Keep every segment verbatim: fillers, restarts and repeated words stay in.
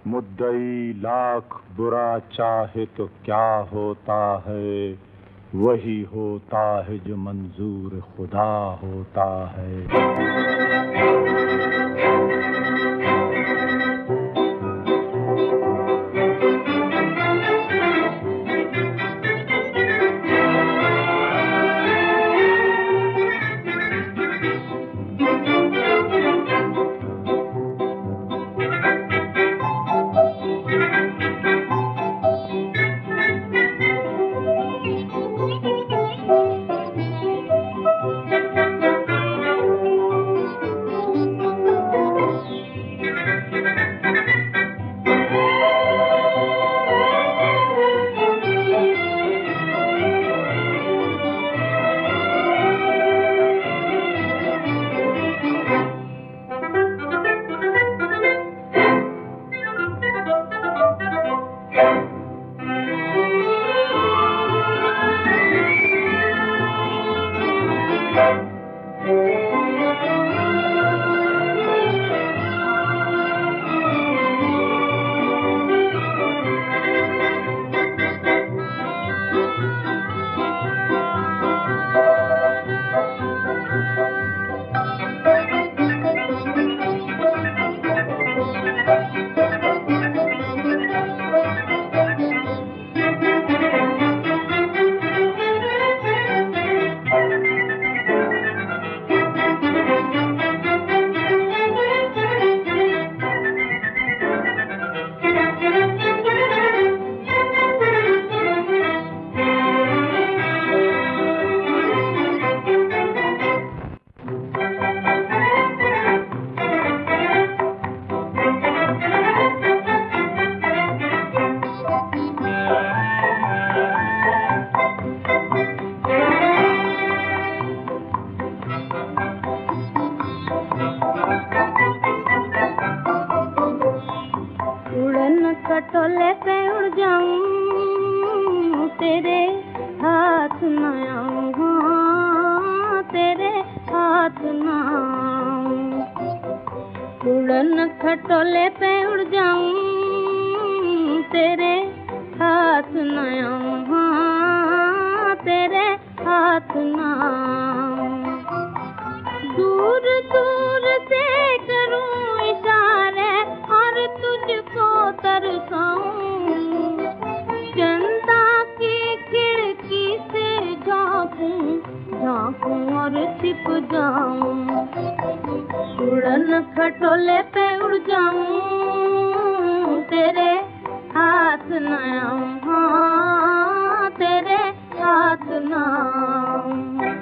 मुद्दई लाख बुरा चाहे तो क्या होता है, वही होता है जो मंजूर खुदा होता है। खटोले पे उड़ जाऊं, तेरे हाथ न आऊं, तेरे हाथ न आऊं। उड़न खटोले पे उड़ जाऊं, तेरे हाथ न आऊं, तेरे हाथ न आऊं। दूर दूर से करूं इशारे और तुझको तरसाऊं, चंदा की खिड़की से झांकूं झांकूं और छिप जाऊं। उड़न खटोले पे उड़ जाऊं, तेरे हाथ न आऊं, तेरे हाथ न आऊं।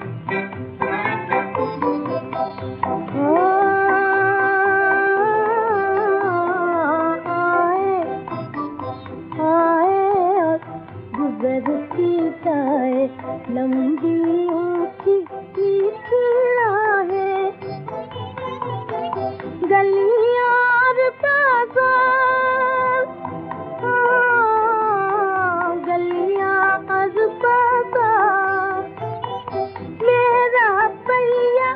लंबी ऊंची नीची राहें, गलियां और बाजार, गलियां और बाजार। मेरा पहिया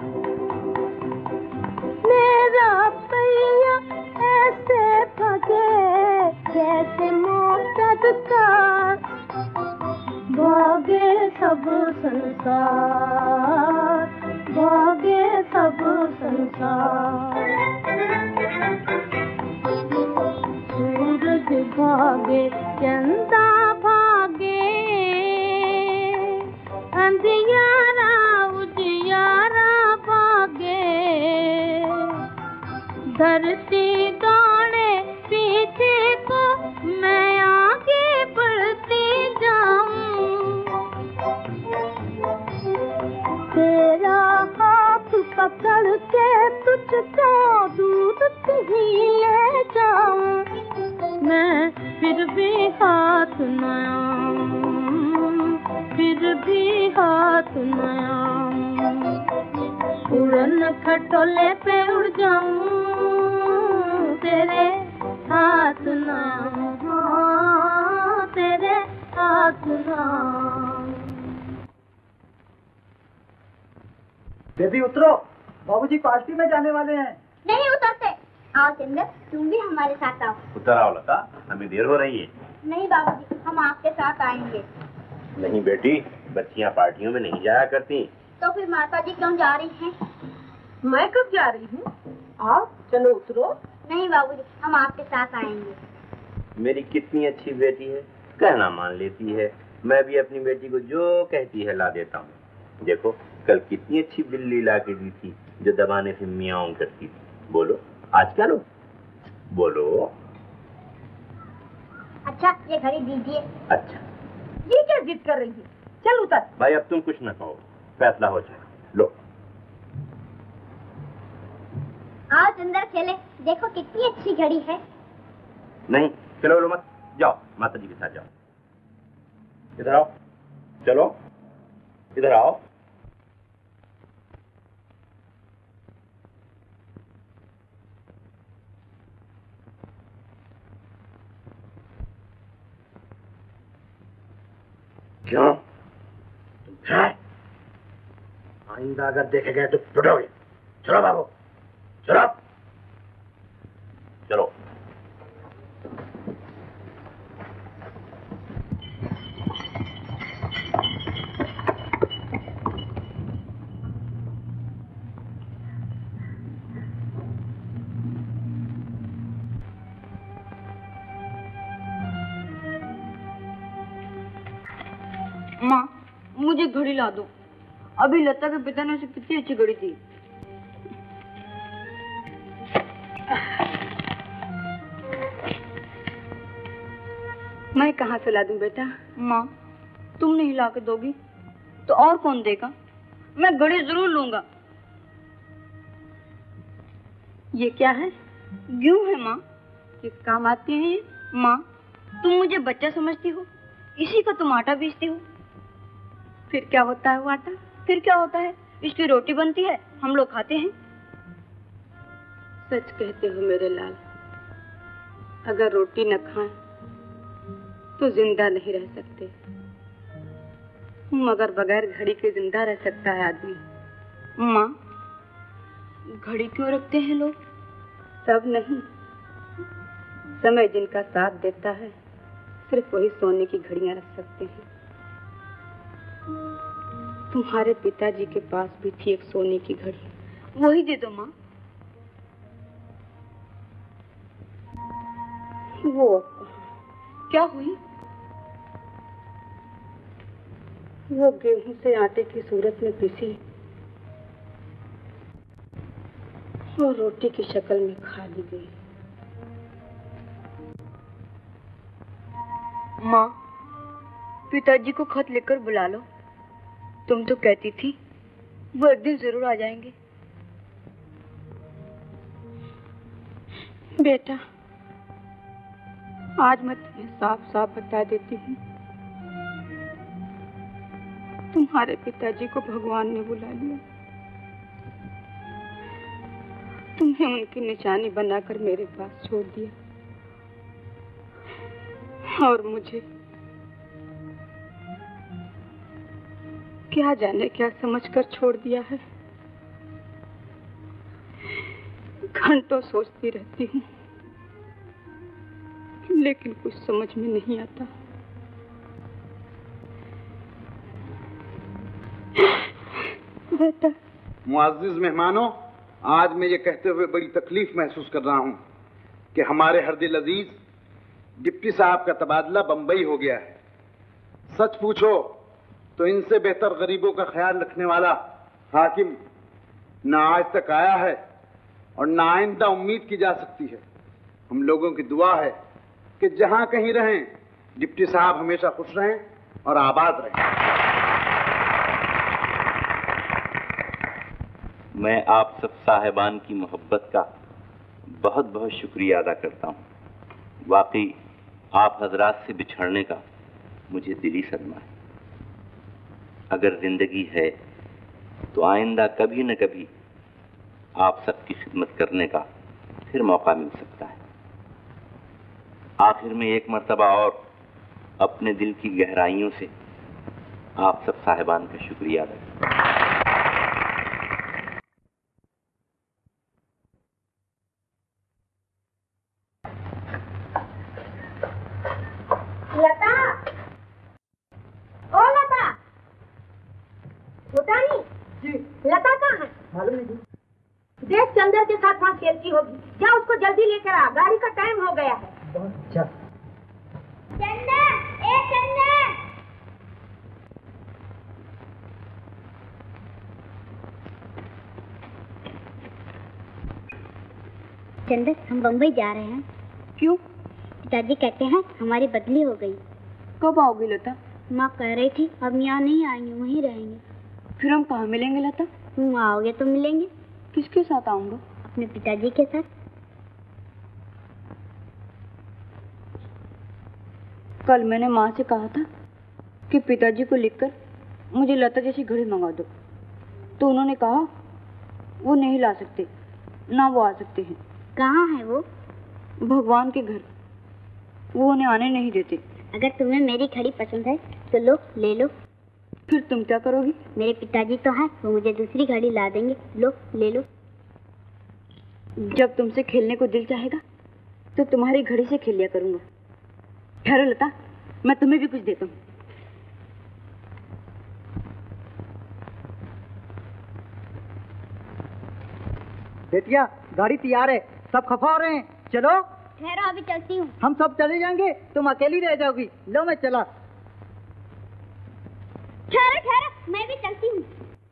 मेरा पहिया ऐसे भगे जैसे मोटर कार। भागे सब संसार, भागे सब संसार। सूरज भागे चंदा भागे, अंधियारा उजियारा भागे। धरती दौड़े पीछे को, मैं आगे बढ़ती जाऊं। तेरा हाथ पकड़ के तुझको दूध ही ले जाऊं, मैं फिर भी हाथ न आऊं, फिर भी हाथ न आऊं। उड़न खटोले पे उड़ जाऊं, तेरे हाथ न आऊं, तेरे हाथ न आऊं। बेबी उतरो, बाबूजी पार्टी में जाने वाले हैं। नहीं उतरते, आओ चंदर, तुम भी हमारे साथ आओ। उतर आओ लता, हमें देर हो रही है। नहीं बाबूजी, हम आपके साथ आएंगे। नहीं बेटी, बच्चियां पार्टियों में नहीं जाया करती। तो फिर माता जी क्यों जा रही हैं? मैं कब जा रही हूँ? आओ चलो उतरो। नहीं बाबूजी, हम आपके साथ आएंगे। मेरी कितनी अच्छी बेटी है, कहना मान लेती है। मैं भी अपनी बेटी को जो कहती है ला देता हूँ। देखो कल कितनी अच्छी बिल्ली ला के दी थी जो दबाने से मियाऊं करती थी। बोलो आज क्या लो? बोलो। अच्छा ये घड़ी दीजिए। अच्छा ये क्या जिद कर रही है? चल उतर। भाई अब तुम कुछ न कहो, फैसला हो जाए। लो। आओ चंदर खेले, देखो कितनी अच्छी घड़ी है। नहीं चलो लो मत, जाओ माता जी के साथ जाओ। इधर आओ, चलो इधर आओ। क्यों तुम क्या? आइंदा अगर देखे गए तो पिटोगे। चलो बाबू चलो चलो। माँ मुझे घड़ी ला दो। अभी लता के पिता ने उसे कितनी अच्छी घड़ी दी। मैं कहाँ से ला दूं बेटा? माँ तुम नहीं ला के दोगी तो और कौन देगा? मैं घड़ी जरूर लूंगा। ये क्या है? क्यों है माँ? किस काम आती है ये? माँ तुम मुझे बच्चा समझती हो, इसी का तुम आटा बेचती हो। फिर क्या होता है वो आटा? फिर क्या होता है? इसकी रोटी बनती है, हम लोग खाते हैं। सच कहते हो मेरे लाल, अगर रोटी न खाएं तो जिंदा नहीं रह सकते, मगर बगैर घड़ी के जिंदा रह सकता है आदमी। माँ घड़ी क्यों रखते हैं लोग? सब नहीं, समय जिनका साथ देता है सिर्फ वही सोने की घड़ियां रख सकते हैं। तुम्हारे पिताजी के पास भी थी एक सोने की घड़ी, वही दे दो माँ। वो क्या हुई? वो गेहूं से आटे की सूरत में पिसी और रोटी की शक्ल में खा ली गई। माँ पिताजी को खत लिखकर बुला लो। तुम तो कहती थी वो एक दिन जरूर आ जाएंगे। बेटा आज मैं तुम्हें साफ साफ बता देती हूँ, तुम्हारे पिताजी को भगवान ने बुला लिया। तुम्हें उनकी निशानी बनाकर मेरे पास छोड़ दिया और मुझे क्या जाने क्या समझकर छोड़ दिया है। घंटों सोचती रहती हूँ लेकिन कुछ समझ में नहीं आता। बेटा। मुअज़्ज़िज़ मेहमानों, आज मैं ये कहते हुए बड़ी तकलीफ महसूस कर रहा हूँ कि हमारे हरदिल अजीज डिप्टी साहब का तबादला बम्बई हो गया है। सच पूछो तो इनसे बेहतर गरीबों का ख्याल रखने वाला हाकिम ना आज तक आया है और ना आइंदा उम्मीद की जा सकती है। हम लोगों की दुआ है कि जहां कहीं रहें डिप्टी साहब हमेशा खुश रहें और आबाद रहें। मैं आप सब साहिबान की मोहब्बत का बहुत बहुत शुक्रिया अदा करता हूँ। वाकई आप हजरात से बिछड़ने का मुझे दिली सदमा है। अगर जिंदगी है तो आइंदा कभी न कभी आप सबकी खिदमत करने का फिर मौका मिल सकता है। आखिर में एक मर्तबा और अपने दिल की गहराइयों से आप सब साहिबान का शुक्रिया अदा करता हूं। लता कहाँ है? मालूम नहीं। देख चंदर के साथ वहाँ खेलती होगी, जा उसको जल्दी लेकर आ, गाड़ी का टाइम हो गया है। बहुत अच्छा। चंदर, ए चंदर। चंदर, हम बम्बई जा रहे हैं। क्यों? पिताजी कहते हैं हमारी बदली हो गई। कब आओगी लता? माँ कह रही थी अब यहाँ नहीं आएंगे, वहीं रहेंगे। फिर हम कहाँ मिलेंगे लता? तुम आओगे तो मिलेंगे। किसके साथ आऊंगा? अपने पिताजी के साथ। कल मैंने माँ से कहा था कि पिताजी को लिखकर मुझे लता जैसी घड़ी मंगा दो, तो उन्होंने कहा वो नहीं ला सकते, ना वो आ सकते हैं। कहाँ है वो? भगवान के घर, वो उन्हें आने नहीं देते। अगर तुम्हें मेरी घड़ी पसंद है तो लो, ले लो। फिर तुम क्या करोगी? मेरे पिताजी तो हैं, वो मुझे दूसरी घड़ी ला देंगे। लो, ले लो। जब तुमसे खेलने को दिल चाहेगा तो तुम्हारी घड़ी से खेल लिया करूंगा। ठहरो लता, मैं तुम्हें भी कुछ देता हूँ। बेटिया, गाड़ी तैयार है, सब खफा हो रहे हैं, चलो। ठहरो, अभी चलती हूँ। हम सब चले जाएंगे, तुम अकेली रह जाओगी। लो मैं चला। ठहरो ठहरो, मैं भी चलती हूँ।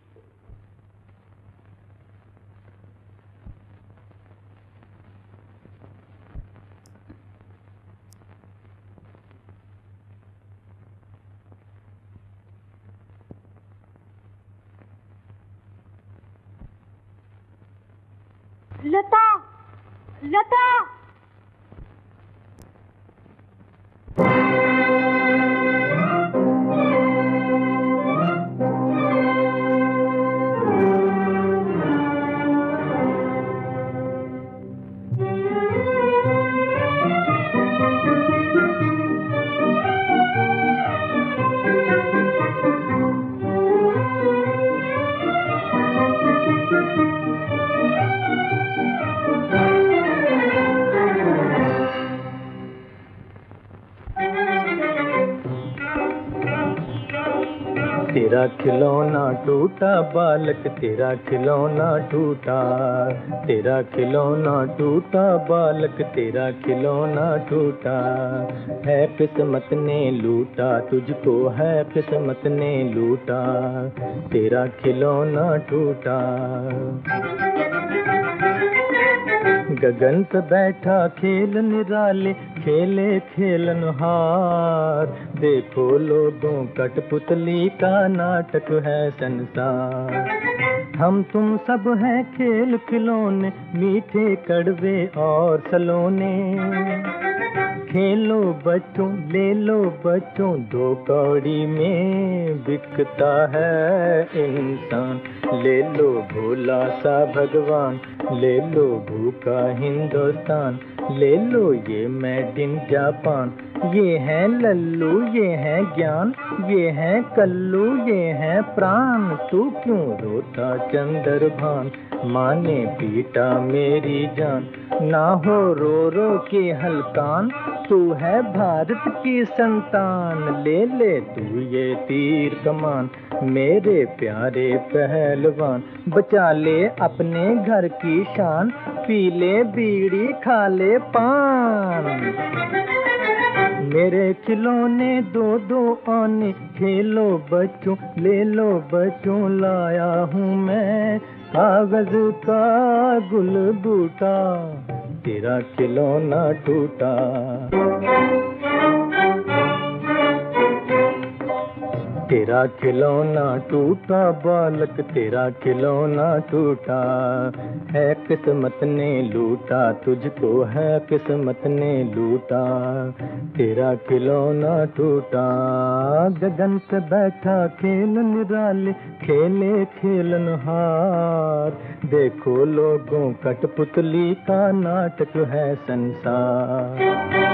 लता, लता। तेरा खिलौना टूटा बालक, तेरा खिलौना टूटा, तेरा खिलौना टूटा बालक, तेरा खिलौना टूटा। है किस्मत ने लूटा तुझको, है किस्मत ने लूटा, तेरा खिलौना टूटा। गगन पे बैठा खेल निराले, खेले खेलनहार। देखो लोगों कठपुतली का नाटक है संसार। हम तुम सब हैं खेल खिलौने, मीठे कड़वे और सलोने। खेलो बच्चों, ले लो बच्चों, दो कौड़ी में बिकता है इंसान। ले लो भोला सा भगवान, ले लो भूखा हिंदुस्तान, ले लो ये मेड इन जापान। ये है लल्लू, ये है ज्ञान, ये है कल्लू, ये है प्राण। तू क्यों रोता चंद्रभान, माँ ने पीटा मेरी जान। ना हो रो रो के हलकान, तू है भारत की संतान। ले ले तू ये तीर कमान, मेरे प्यारे पहलवान। बचा ले अपने घर की शान, पी ले बीड़ी खा ले पान। मेरे खिलौने दो दो आने, खेलो बच्चों, ले लो बच्चों। लाया हूँ मैं कागज का गुल बूटा, तेरा खिलौना टूटा। तेरा खिलौना टूटा बालक, तेरा खिलौना टूटा। है किस्मत ने लूटा तुझको, है किस्मत ने लूटा, तेरा खिलौना टूटा। गगन पे बैठा खेल निराले, खेले खेलनहार। देखो लोगों कठपुतली का नाटक है संसार।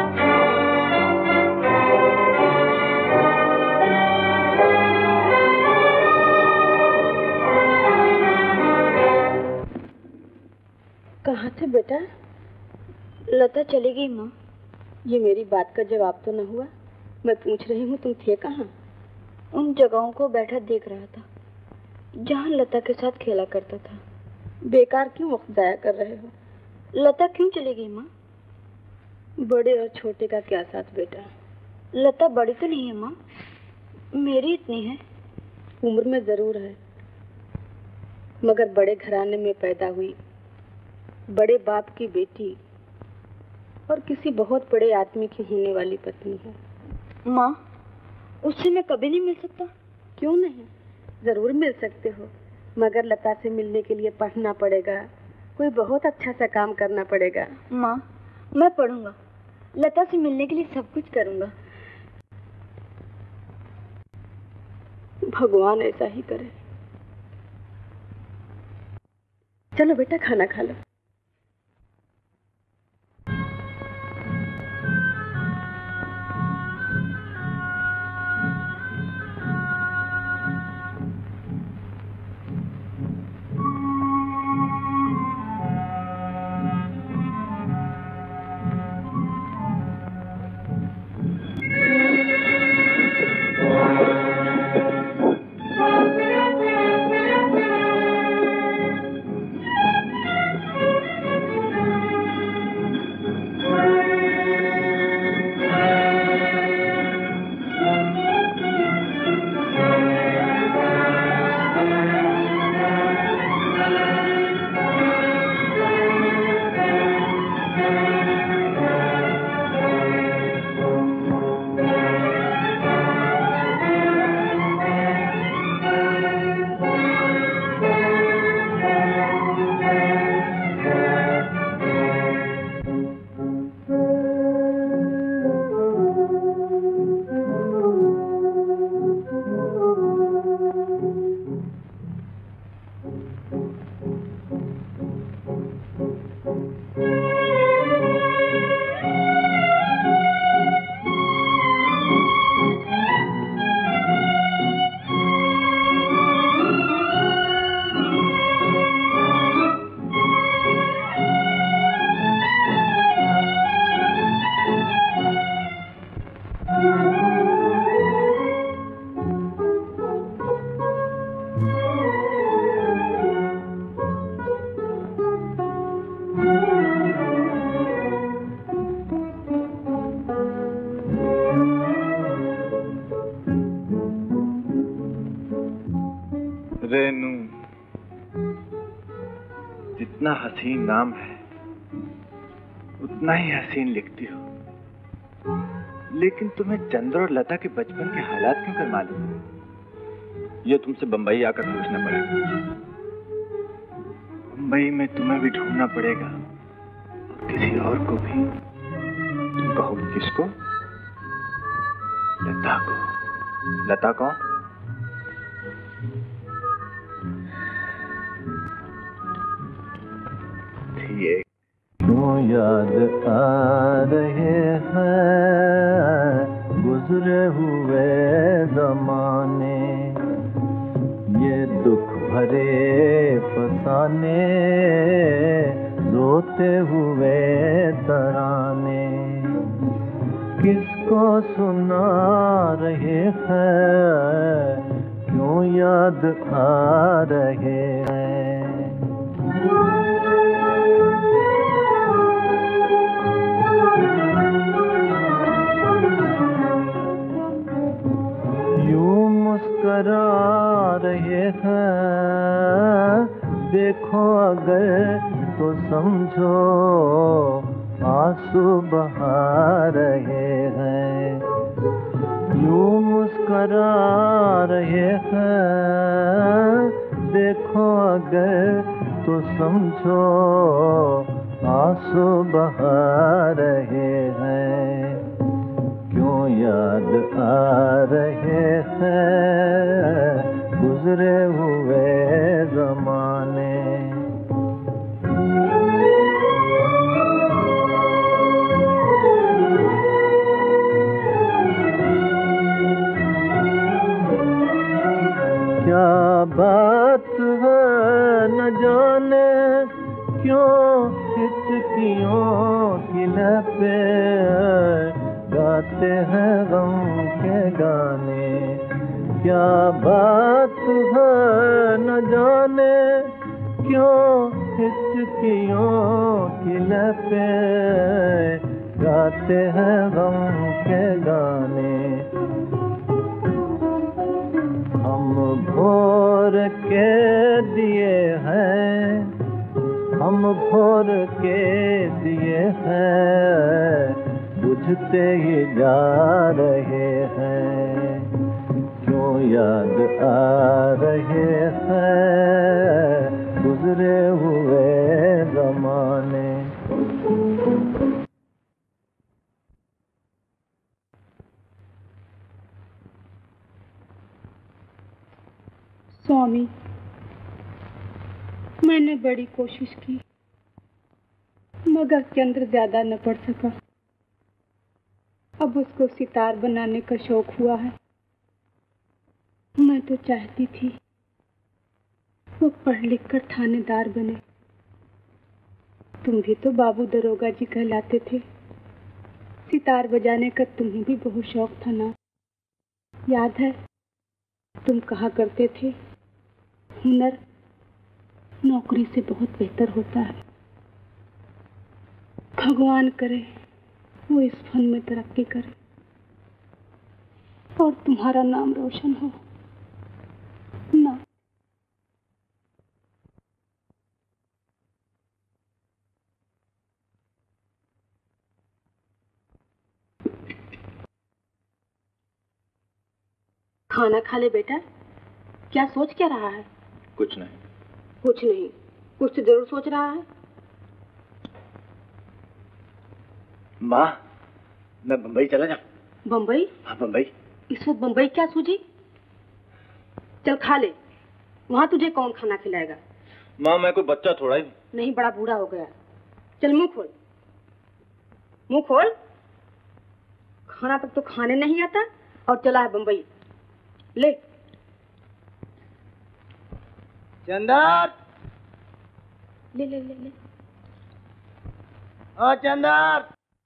कहाँ थे बेटा? लता चली गई माँ। ये मेरी बात का जवाब तो न हुआ। मैं पूछ रही हूँ तुम थे कहाँ? उन जगहों को बैठा देख रहा था। जहाँ लता के साथ खेला करता था। बेकार क्यों वक्त जाया कर रहे हो? लता क्यों चली गई माँ? बड़े और छोटे का क्या साथ बेटा। लता बड़ी तो नहीं है माँ, मेरी इतनी है। उम्र में जरूर है, मगर बड़े घराने में पैदा हुई, बड़े बाप की बेटी और किसी बहुत बड़े आदमी की होने वाली पत्नी है। माँ, उससे मैं कभी नहीं मिल सकता? क्यों नहीं, जरूर मिल सकते हो, मगर लता से मिलने के लिए पढ़ना पड़ेगा, कोई बहुत अच्छा सा काम करना पड़ेगा। माँ, मैं पढ़ूंगा, लता से मिलने के लिए सब कुछ करूंगा। भगवान ऐसा ही करे। चलो बेटा, खाना खा लो। रेनू, जितना हसीन नाम है उतना ही हसीन लिखती हो, लेकिन तुम्हें चंद्र और लता के बचपन के हालात क्यों कर मालूम? ये तुमसे बंबई आकर पूछना पड़ेगा। बंबई में तुम्हें भी ढूंढना पड़ेगा और किसी और को भी। तुम कहोगे किसको? लता को। लता कौन? क्यों याद आ रहे हैं गुजरे हुए जमाने, ये दुख भरे फसाने, रोते हुए तराने, किसको सुना रहे हैं, क्यों याद आ रहे हैं। मुस्करा रहे हैं, देखो अगर तो समझो आंसू बहा रहे हैं। यूं मुस्करा रहे हैं, देखो अगर तो समझो आंसू बहा रहे हैं। क्यों याद आ रहे हैं गुजरे हुए जमाने। क्या बात है न जाने क्यों हिचकियों की लपें गाते हैं गम के गाने। क्या बात है न जाने क्यों हिचकियों की लपे गाते हैं गम के गाने। हम भोर के दिए हैं, हम भोर के दिए हैं, बुझते ही जा रहे हैं। क्यों याद आ रहे हैं गुजरे हुए ज़माने। स्वामी, मैंने बड़ी कोशिश की मगर चंद्र ज्यादा न पढ़ सका। अब उसको सितार बनाने का शौक हुआ है। मैं तो चाहती थी वो पढ़ लिख कर थानेदार बने। तुम भी तो बाबू दरोगा जी कहलाते थे। सितार बजाने का तुम्हें भी बहुत शौक था ना? याद है तुम कहा करते थे हुनर नौकरी से बहुत बेहतर होता है। भगवान करे वो इस फन में तरक्की करे और तुम्हारा नाम रोशन हो ना। खाना खा ले बेटा। क्या सोच क्या रहा है? कुछ नहीं। कुछ नहीं, कुछ तो जरूर सोच रहा है। माँ, मैं बम्बई चला जाऊं। बम्बई? हाँ बम्बई। इस वक्त बम्बई क्या सूझी? चल खा ले, वहाँ तुझे कौन खाना खिलाएगा? माँ मैं कोई बच्चा थोड़ा ही। नहीं, बड़ा बूढ़ा हो गया। चल मुंह खोल, मुंह खोल। खाना तक तो खाने नहीं आता और चला है बम्बई। ले चंदर, ले ले ले ले। ओ चंदर।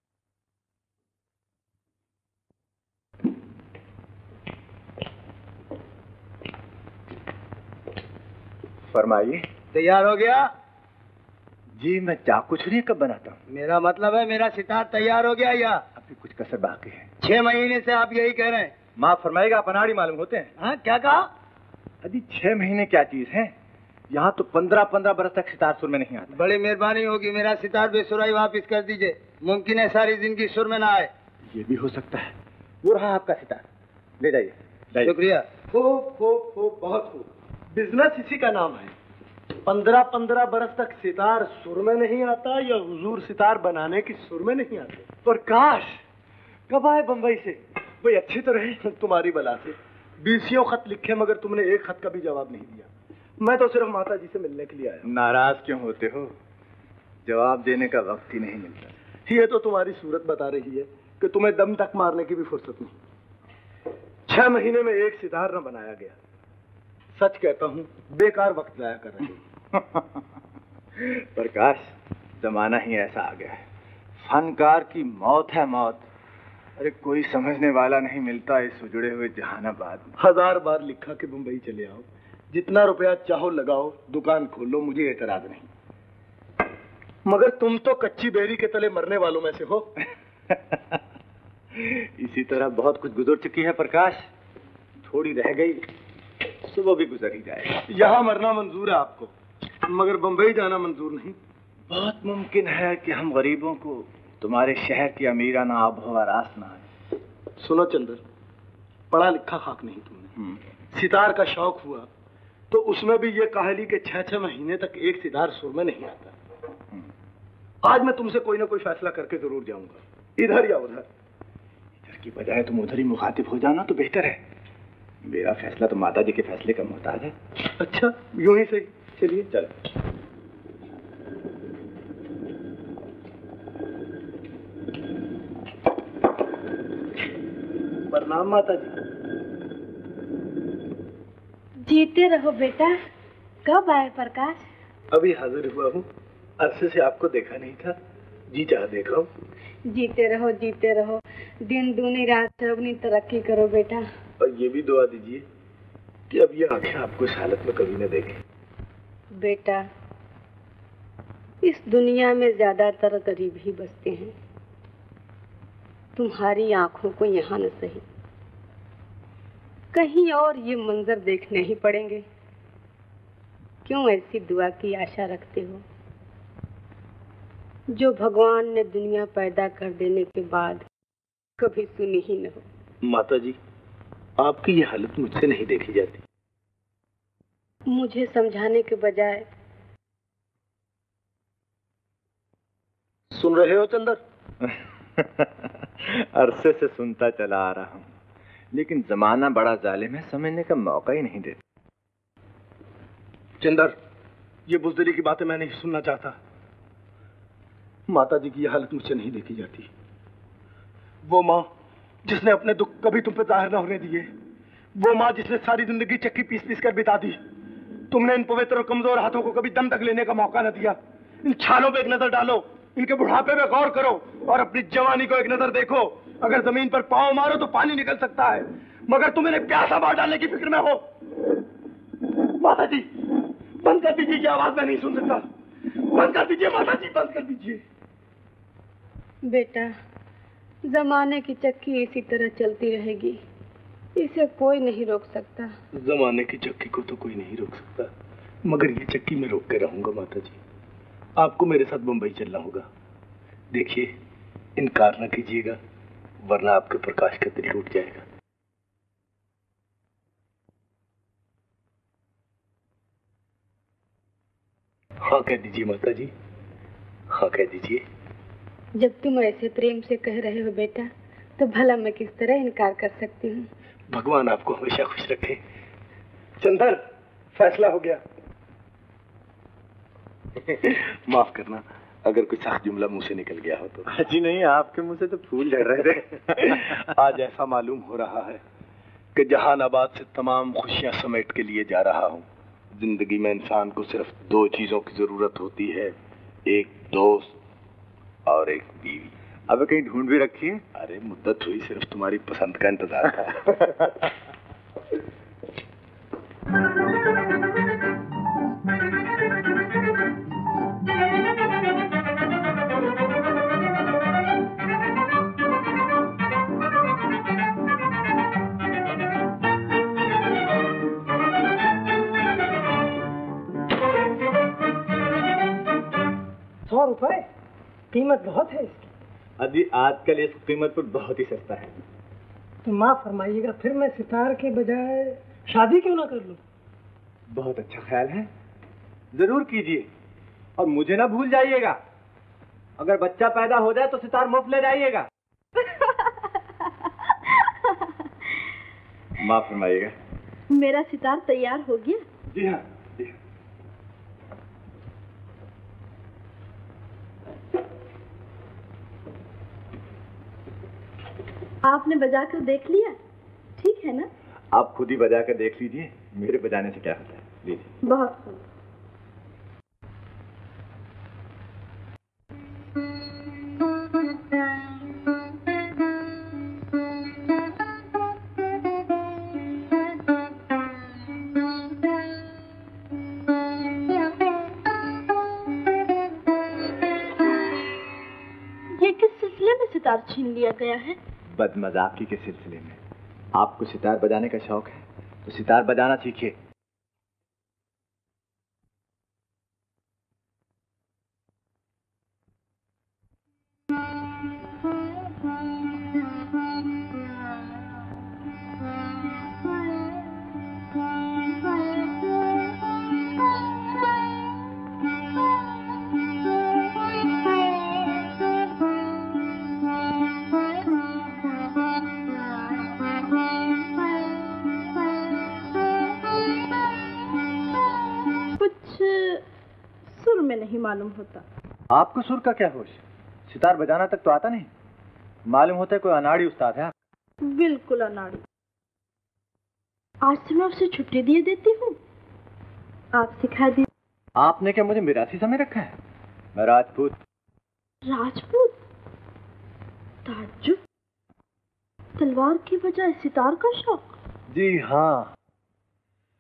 फरमाइए। तैयार हो गया? जी मैं चाकू छुरी कब बनाता हूँ? मेरा मतलब है मेरा सितार तैयार हो गया या अभी कुछ कसर बाकी है। छह महीने से आप यही कह रहे हैं। माँ फरमाएगा, आप अनाड़ी मालूम होते हैं। हाँ क्या कहा? अभी छह महीने क्या चीज है, यहाँ तो पंद्रह पंद्रह बरस तक सितार सुर में नहीं आता। बड़ी मेहरबानी होगी, मेरा सितार बेसुराई वापिस कर दीजिए। मुमकिन है सारी जिंदगी सुर में ना आए। ये भी हो सकता है। वो रहा आपका सितार, ले जाइए। शुक्रिया। खूब खूब खूब, बहुत खूब। बिजनेस इसी का नाम है। पंद्रह पंद्रह बरस तक सितार सुर में नहीं आता या हुजूर सितार बनाने की सुर में नहीं आते। पर काश कब आए बम्बई से, कोई अच्छे तो रहे। तुम्हारी बला से बीसियों खत लिखे मगर तुमने एक खत का भी जवाब नहीं दिया। मैं तो सिर्फ माता जी से मिलने के लिए आया। नाराज क्यों होते हो? जवाब देने का वक्त ही नहीं मिलता। ये तो तुम्हारी सूरत बता रही है कि तुम्हें दम तक मारने की भी फुर्सत नहीं। छह महीने में एक सितार न बनाया गया। सच कहता हूँ बेकार वक्त जाया कर रहे हो। प्रकाश, जमाना ही ऐसा आ गया है। फनकार की मौत है मौत। अरे कोई समझने वाला नहीं मिलता इस उजड़े हुए जहानाबाद में। हजार बार लिखा कि मुंबई चले आओ, जितना रुपया चाहो लगाओ, दुकान खोलो, मुझे एतराज नहीं। मगर तुम तो कच्ची बेरी के तले मरने वालों में से हो। इसी तरह बहुत कुछ गुजर चुकी है प्रकाश, थोड़ी रह गई, सुबह भी गुजर ही जाएगा। यहाँ मरना मंजूर है आपको, मगर बंबई जाना मंजूर नहीं। बहुत मुमकिन है कि हम गरीबों को तुम्हारे शहर की अमीराना आबहवा रास ना है। सुनो चंदर, पढ़ा लिखा खाक नहीं तुमने। सितार का शौक हुआ तो उसमें भी ये कहाली के छह छह महीने तक एक सितार सुर में नहीं आता। आज मैं तुमसे कोई ना कोई फैसला करके जरूर जाऊंगा, इधर या उधर। इधर की बजाय तुम उधर ही मुखातिब हो जाना तो बेहतर है। मेरा फैसला तो माता जी के फैसले का मोहताज है। अच्छा, यूं ही सही। चलिए चल। प्रणाम माता जी। जीते रहो बेटा। कब आए प्रकाश? अभी हाजिर हुआ हूँ, अरसे से आपको देखा नहीं था, जी चाह देखा हूँ। जीते रहो जीते रहो, दिन दूनी रात चौगनी तरक्की करो बेटा। और ये भी दुआ दीजिए कि अब ये आंखें आपको इस हालत में कभी न देखें। बेटा, इस दुनिया में ज्यादातर गरीब ही बसते हैं। तुम्हारी आंखों को यहाँ न सही, कहीं और ये मंजर देखने ही पड़ेंगे। क्यों ऐसी दुआ की आशा रखते हो जो भगवान ने दुनिया पैदा कर देने के बाद कभी सुनी ही न हो। माता जी, आपकी ये हालत मुझसे नहीं देखी जाती। मुझे समझाने के बजाय सुन रहे हो चंदर? अरसे से सुनता चला आ रहा हूँ, लेकिन जमाना बड़ा जालिम है, समझने का मौका ही नहीं देता। चंदर, ये बुज़दिली की बातें मैं नहीं सुनना चाहता। माता जी की ये हालत मुझसे नहीं देखी जाती। वो माँ जिसने अपने दुख कभी तुम पे जाहिर न होने दिए, वो माँ जिसने सारी जिंदगी चक्की पीस पीस कर बिता दी, तुमने इन पवित्र और कमजोर हाथों को कभी दम तक लेने का मौका न दिया। इन छालों पे एक नजर डालो, इनके बुढ़ापे पे गौर करो और अपनी जवानी को एक नजर देखो। अगर जमीन पर पांव मारो तो पानी निकल सकता है, मगर तुम इन्हें प्यासा मार डालने की फिक्र में हो। माता जी, बंद कर दीजिए, ये आवाज मैं नहीं सुन सकता। बंद कर दीजिए माता जी, बंद कर दीजिए। बेटा, जमाने की चक्की इसी तरह चलती रहेगी, इसे कोई नहीं रोक सकता। जमाने की चक्की को तो कोई नहीं रोक सकता, मगर ये चक्की मैं रोक के रहूंगा। माता जी, आपको मेरे साथ बंबई चलना होगा। देखिए, इनकार न कीजिएगा, वरना आपके प्रकाश का दिल टूट जाएगा। हाँ कह दीजिए माता जी, हाँ कह दीजिए। जब तुम ऐसे प्रेम से कह रहे हो बेटा, तो भला मैं किस तरह इनकार कर सकती हूँ। भगवान आपको हमेशा खुश रखे। चंदर, फैसला हो गया। माफ करना अगर कुछ सख्त जुमला मुंह से निकल गया हो तो। जी नहीं, आपके मुंह से तो फूल झड़ रहे थे। आज ऐसा मालूम हो रहा है कि जहानाबाद से तमाम खुशियां समेट के लिए जा रहा हूँ। जिंदगी में इंसान को सिर्फ दो चीजों की जरूरत होती है, एक दोस्त और एक बीवी। अब कहीं ढूंढ भी रखी है? अरे मुद्दत हुई, सिर्फ तुम्हारी पसंद का इंतजार था। सौ रुपए कीमत बहुत है इसकी। अभी आजकल इस कीमत पर बहुत ही सस्ता है। तो माफ फरमाइएगा, फिर मैं सितार के बजाय शादी क्यों ना कर लूं? बहुत अच्छा ख्याल है, जरूर कीजिए। और मुझे ना भूल जाइएगा, अगर बच्चा पैदा हो जाए तो सितार मुफ्त ले जाइएगा। माफ फरमाइएगा। मेरा सितार तैयार हो गया? जी हाँ, जी हाँ। आपने बजा कर देख लिया? ठीक है ना? आप खुद ही बजा कर देख लीजिए, मेरे बजाने से क्या होता है। लीजिए। बहुत खूब। ये किस सिलसिले में सितार छीन लिया गया है? बदमजाकी के सिलसिले में। आपको सितार बजाने का शौक है तो सितार बजाना सीखिए। मालूम होता। आपको सुर का क्या होश? सितार बजाना तक तो आता नहीं। मालूम होता है कोई अनाड़ी उस्ताद है। बिल्कुल अनाड़ी। आज से मैं उसे छुट्टी दिए देती हूँ, आप सिखा दी। आपने क्या मुझे मिरासी समझ रखा है? मैं राजपूत। राजपूत? ताज्जुब। तलवार की बजाय सितार का शौक? जी हाँ,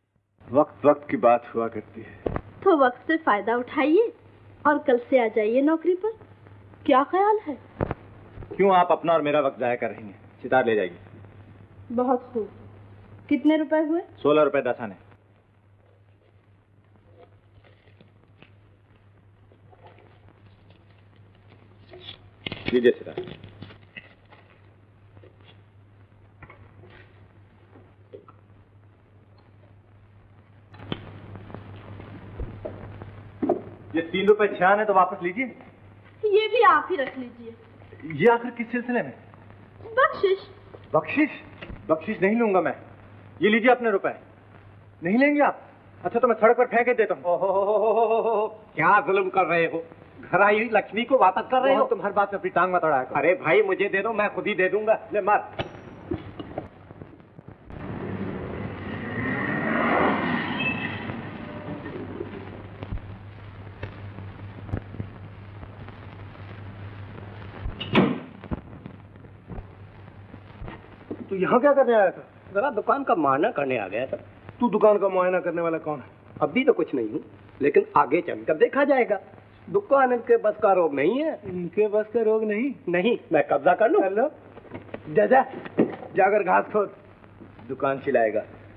वक्त वक्त की बात हुआ करती है। तो वक्त से फायदा उठाइए और कल से आ जाइए नौकरी पर। क्या ख्याल है? क्यों आप अपना और मेरा वक्त जाया कर रही हैं? सितार ले जाएगी। बहुत खूब। कितने रुपए हुए? सोलह रुपए दस आने। लीजिए सितार। ये तीन रुपए छह आने तो वापस लीजिए। ये भी आप ही रख लीजिए। ये आखिर किस सिलसिले में? बख्शिश। बख्शिश? बख्शिश नहीं लूंगा मैं। ये लीजिए अपने रुपए। नहीं लेंगे आप? अच्छा तो मैं सड़क पर फेंक देता हूँ। ओहो, क्या जुल्म कर रहे हो? घर आई लक्ष्मी को वापस कर रहे हो? तुम हर बात में अपनी टांग मत अड़ाया करो। अरे भाई मुझे दे दो, मैं खुद ही दे दूंगा। ले मार। तू यहाँ क्या करने आया था? जरा दुकान का मुआयना करने आ गया था। तू दुकान का मुआयना करने वाला कौन है? अभी तो कुछ नहीं हूँ, लेकिन आगे चलकर देखा जाएगा। दुकान इनके बस का रोग नहीं है। इनके बस का रोग नहीं? नहीं, मैं कब्जा कर लूं। कर लो। जा जा जाकर घास खोद। दुकान चिल्लाएगा।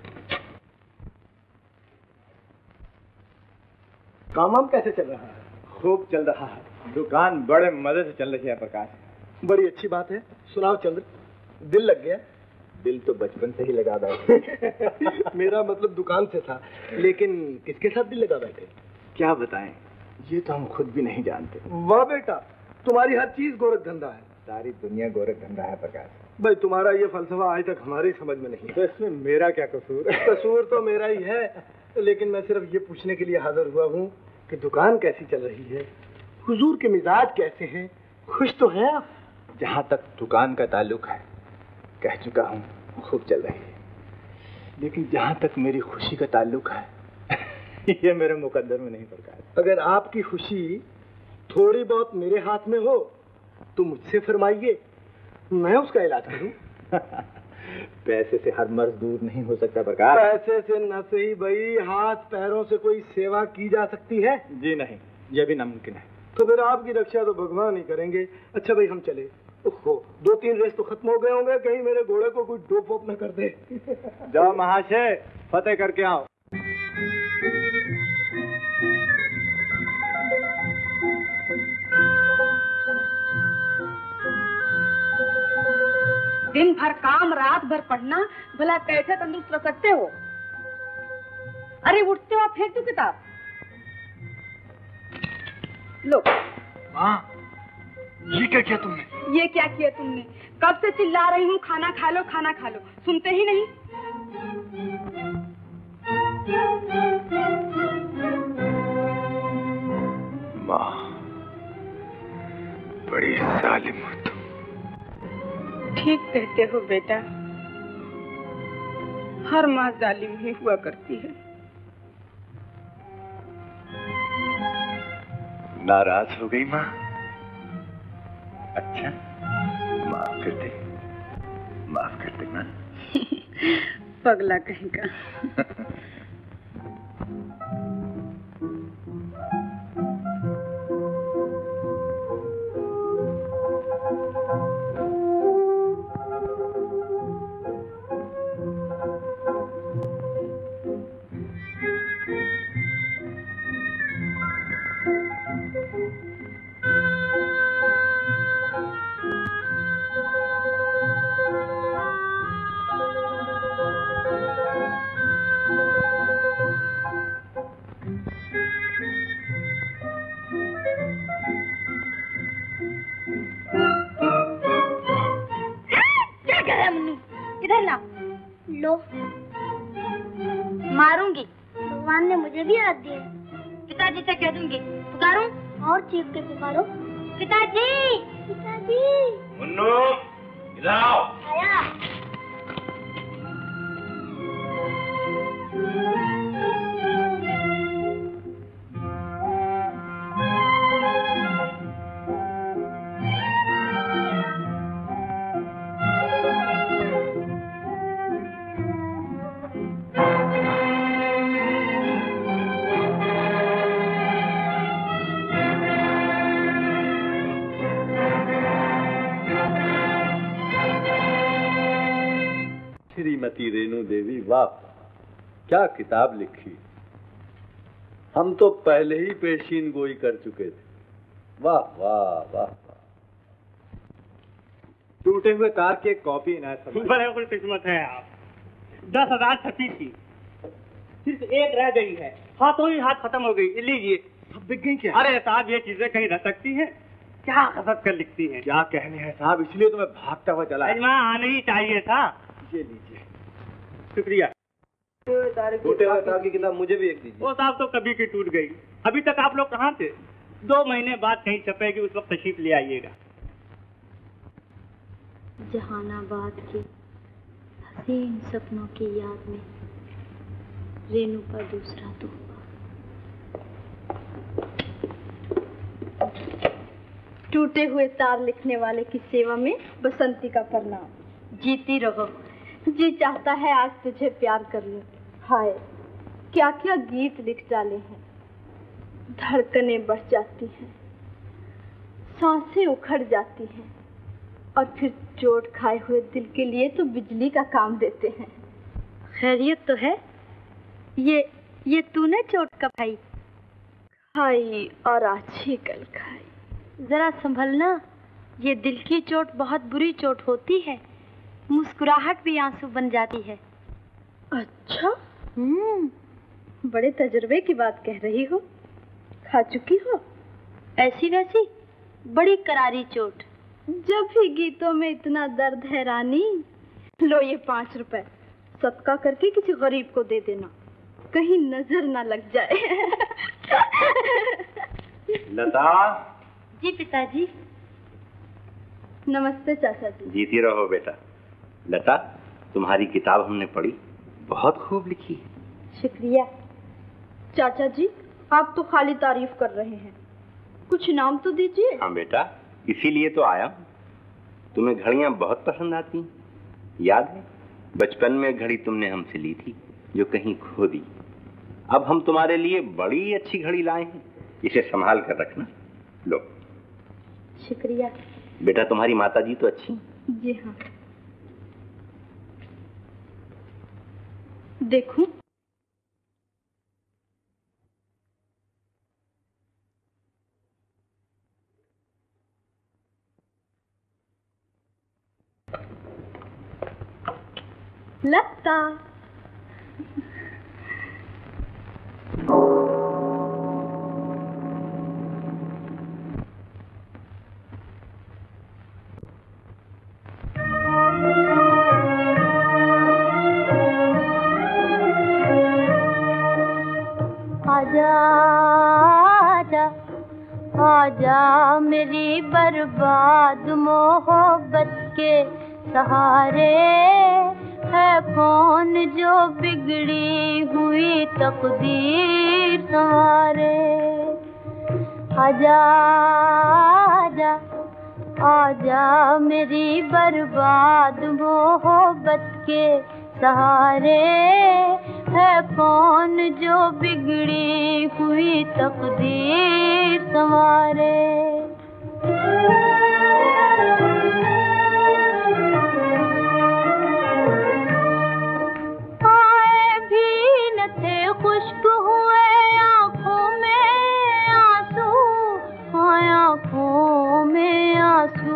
काम वाम कैसे चल रहा है? खूब चल रहा है। दुकान बड़े मजे से चल रही है प्रकाश। बड़ी अच्छी बात है। सुनाओ चंद्र, दिल लग गया? दिल तो बचपन से ही लगा बैठे। मेरा मतलब दुकान से था, लेकिन किसके साथ दिल लगा बैठे? क्या बताएं, ये तो हम खुद भी नहीं जानते। वाह बेटा, तुम्हारी हर चीज गोरख धंधा है। सारी दुनिया गोरख धंधा है प्रकाश। भाई तुम्हारा ये फलसफा आज तक हमारी समझ में नहीं। तो इसमें मेरा क्या कसूर? कसूर तो मेरा ही है, लेकिन मैं सिर्फ ये पूछने के लिए हाजिर हुआ हूँ कि दुकान कैसी चल रही है, हुजूर के मिजाज कैसे हैं, खुश तो हैं आप? जहाँ तक दुकान का ताल्लुक है, कह चुका हूँ, खूब चल रही है। लेकिन जहाँ तक मेरी खुशी का ताल्लुक है, ये मेरे मुकद्दर में नहीं प्रकाश। अगर आपकी खुशी थोड़ी बहुत मेरे हाथ में हो तो मुझसे फरमाइए, मैं उसका इलाज करूं। पैसे से हर मर्ज दूर नहीं हो सकता प्रकाश। पैसे से न सही भाई, हाथ पैरों से कोई सेवा की जा सकती है? जी नहीं, यह भी नामुमकिन है। तो फिर आपकी रक्षा तो भगवान ही करेंगे। अच्छा भाई हम चले। ओहो, दो तीन रेस तो खत्म हो गए होंगे, कहीं मेरे घोड़े को कोई डोप वोप न कर दे। जाओ महाशय, फतेह करके आओ। दिन भर काम, रात भर पढ़ना, भला कैसे तंदुरुस्त रह सकते हो? अरे उठते हो फेंक दो किताब। लो। माँ, ये क्या किया तुमने? ये क्या किया तुमने? कब से चिल्ला रही हूँ खाना खा लो, खाना खा लो, सुनते ही नहीं। माँ, बड़ी जालिम हो तुम। ठीक कहते हो बेटा, हर माँ जालिम ही हुआ करती है। नाराज हो गई माँ? अच्छा, माफ कर दे, माफ कर दे माँ। पगला कहेगा। मारूंगी, भगवान ने मुझे भी याद दिया। पिताजी से कह दूंगी। पुकारूं? और चीख के पुकारो, पिताजी, पिताजी। मुन्नू, इधर आओ। आया। श्रीमती रेणु देवी, वाह क्या किताब लिखी। हम तो पहले ही पेशीन गोई कर चुके थे। वाह वाह वाह। टूटे हुए तार की एक कॉपी इनायत फरमाइए। बड़े खुशकिस्मत है आप। दस हजार छपी थी, सिर्फ एक रह गई है, हाथों ही हाथ खत्म हो गई। लीजिए। सब बिक गई क्या? अरे साहब ये चीजें कहीं रह सकती हैं? क्या कसरत कर लिखती हैं? क्या कहने हैं साहब, इसलिए तो मैं भागता हुआ चला। आना ही चाहिए था। ये लीजिए। शुक्रिया। टूटे हुए तार की किताब मुझे भी एक दीजिए। वो साहब तो कभी की टूट गई। अभी तक आप लोग कहाँ थे? दो महीने बाद कहीं छपेगी, उस वक्त तशरीफ ले आइएगा। जहानाबाद के हसीन सपनों की याद में रेणु का दूसरा तोहफा। टूटे हुए तार लिखने वाले की सेवा में बसंती का प्रणाम। जीती रहो। जी चाहता है आज तुझे प्यार कर लूं। हाय क्या क्या गीत लिख डाले हैं। धड़कनें बढ़ जाती हैं, सांसें उखड़ जाती हैं, और फिर चोट खाए हुए दिल के लिए तो बिजली का काम देते हैं। खैरियत तो है? ये ये तूने चोट कब खाई? खाई और आज ही कल खाई। जरा संभलना, ये दिल की चोट बहुत बुरी चोट होती है। मुस्कुराहट भी आंसू बन जाती है। अच्छा, हम्म, बड़े तजुर्बे की बात कह रही हो। खा चुकी हो? ऐसी वैसी बड़ी करारी चोट। जब भी गीतों में इतना दर्द है रानी, लो ये पांच रुपए सदका करके किसी गरीब को दे देना, कहीं नजर ना लग जाए। लता। जी पिताजी। नमस्ते चाचा जी। जीती रहो बेटा। लता, तुम्हारी किताब हमने पढ़ी, बहुत खूब लिखी है। शुक्रिया। चाचा जी आप तो खाली तारीफ कर रहे हैं, कुछ नाम तो दीजिए। हाँ बेटा, इसीलिए तो आया। तुम्हें घड़ियां बहुत पसंद आती, याद है बचपन में घड़ी तुमने हमसे ली थी जो कहीं खो दी। अब हम तुम्हारे लिए बड़ी अच्छी घड़ी लाए हैं, इसे संभाल कर रखना। लो। शुक्रिया। बेटा तुम्हारी माताजी तो अच्छी? जी हाँ। देखूं? लता। आजा आजा आजा मेरी बर्बाद मोहब्बत के सहारे, है कौन जो बिगड़ी हुई तकदीर संवारे। आजा आजा आजा मेरी बर्बाद मोहब्बत के सहारे, है कौन जो बिगड़ी हुई तकदीर संवारे। आए भी न थे खुश्क हुए आँखों में आंसू, आँखों में आंसू।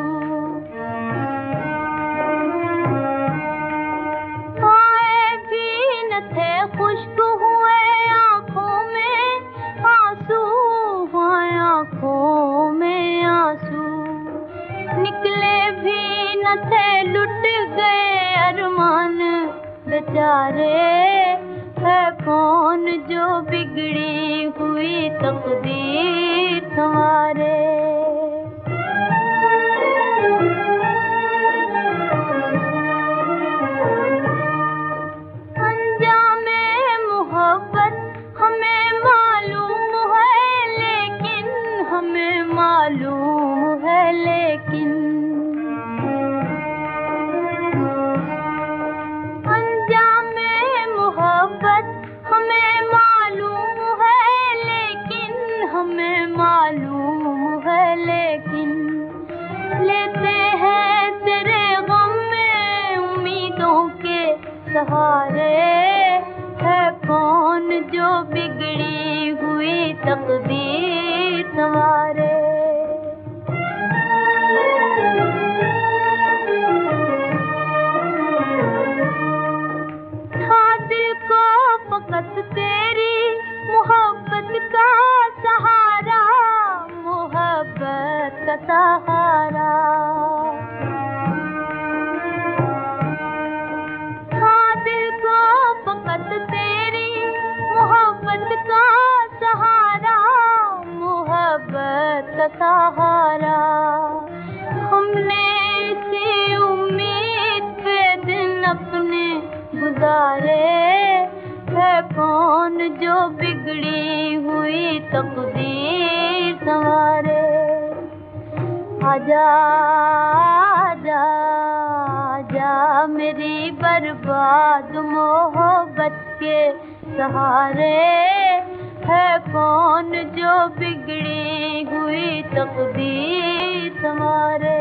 खुश्क हुए आँखों में आंसू, आँखों में आंसू। निकले भी न थे, लुट गए अरमान बेचारे, है कौन जो बिगड़ी हुई तकदीर संवारे। मालूम है लेकिन अंजामे मोहब्बत हमें मालूम है, लेकिन हमें मालूम है लेकिन लेते हैं तेरे गम में उम्मीदों के सहारे, है कौन जो बिगड़ी हुई तकदीर संवारे। था दिल को फकत तेरी मोहब्बत का सहारा, मोहब्बत का सहारा। था दिल को फकत तेरी मोहब्बत का सहारा, मोहब्बत का सहारा। हमने इसी उम्मीद पे दिन अपने गुजारे, है कौन जो बिगड़ी हुई तकदीर संवारे। आजा आजा आजा मेरी बर्बाद मोहब्बत के सहारे, है कौन जो बिगड़ी हुई तकदीर संवारे।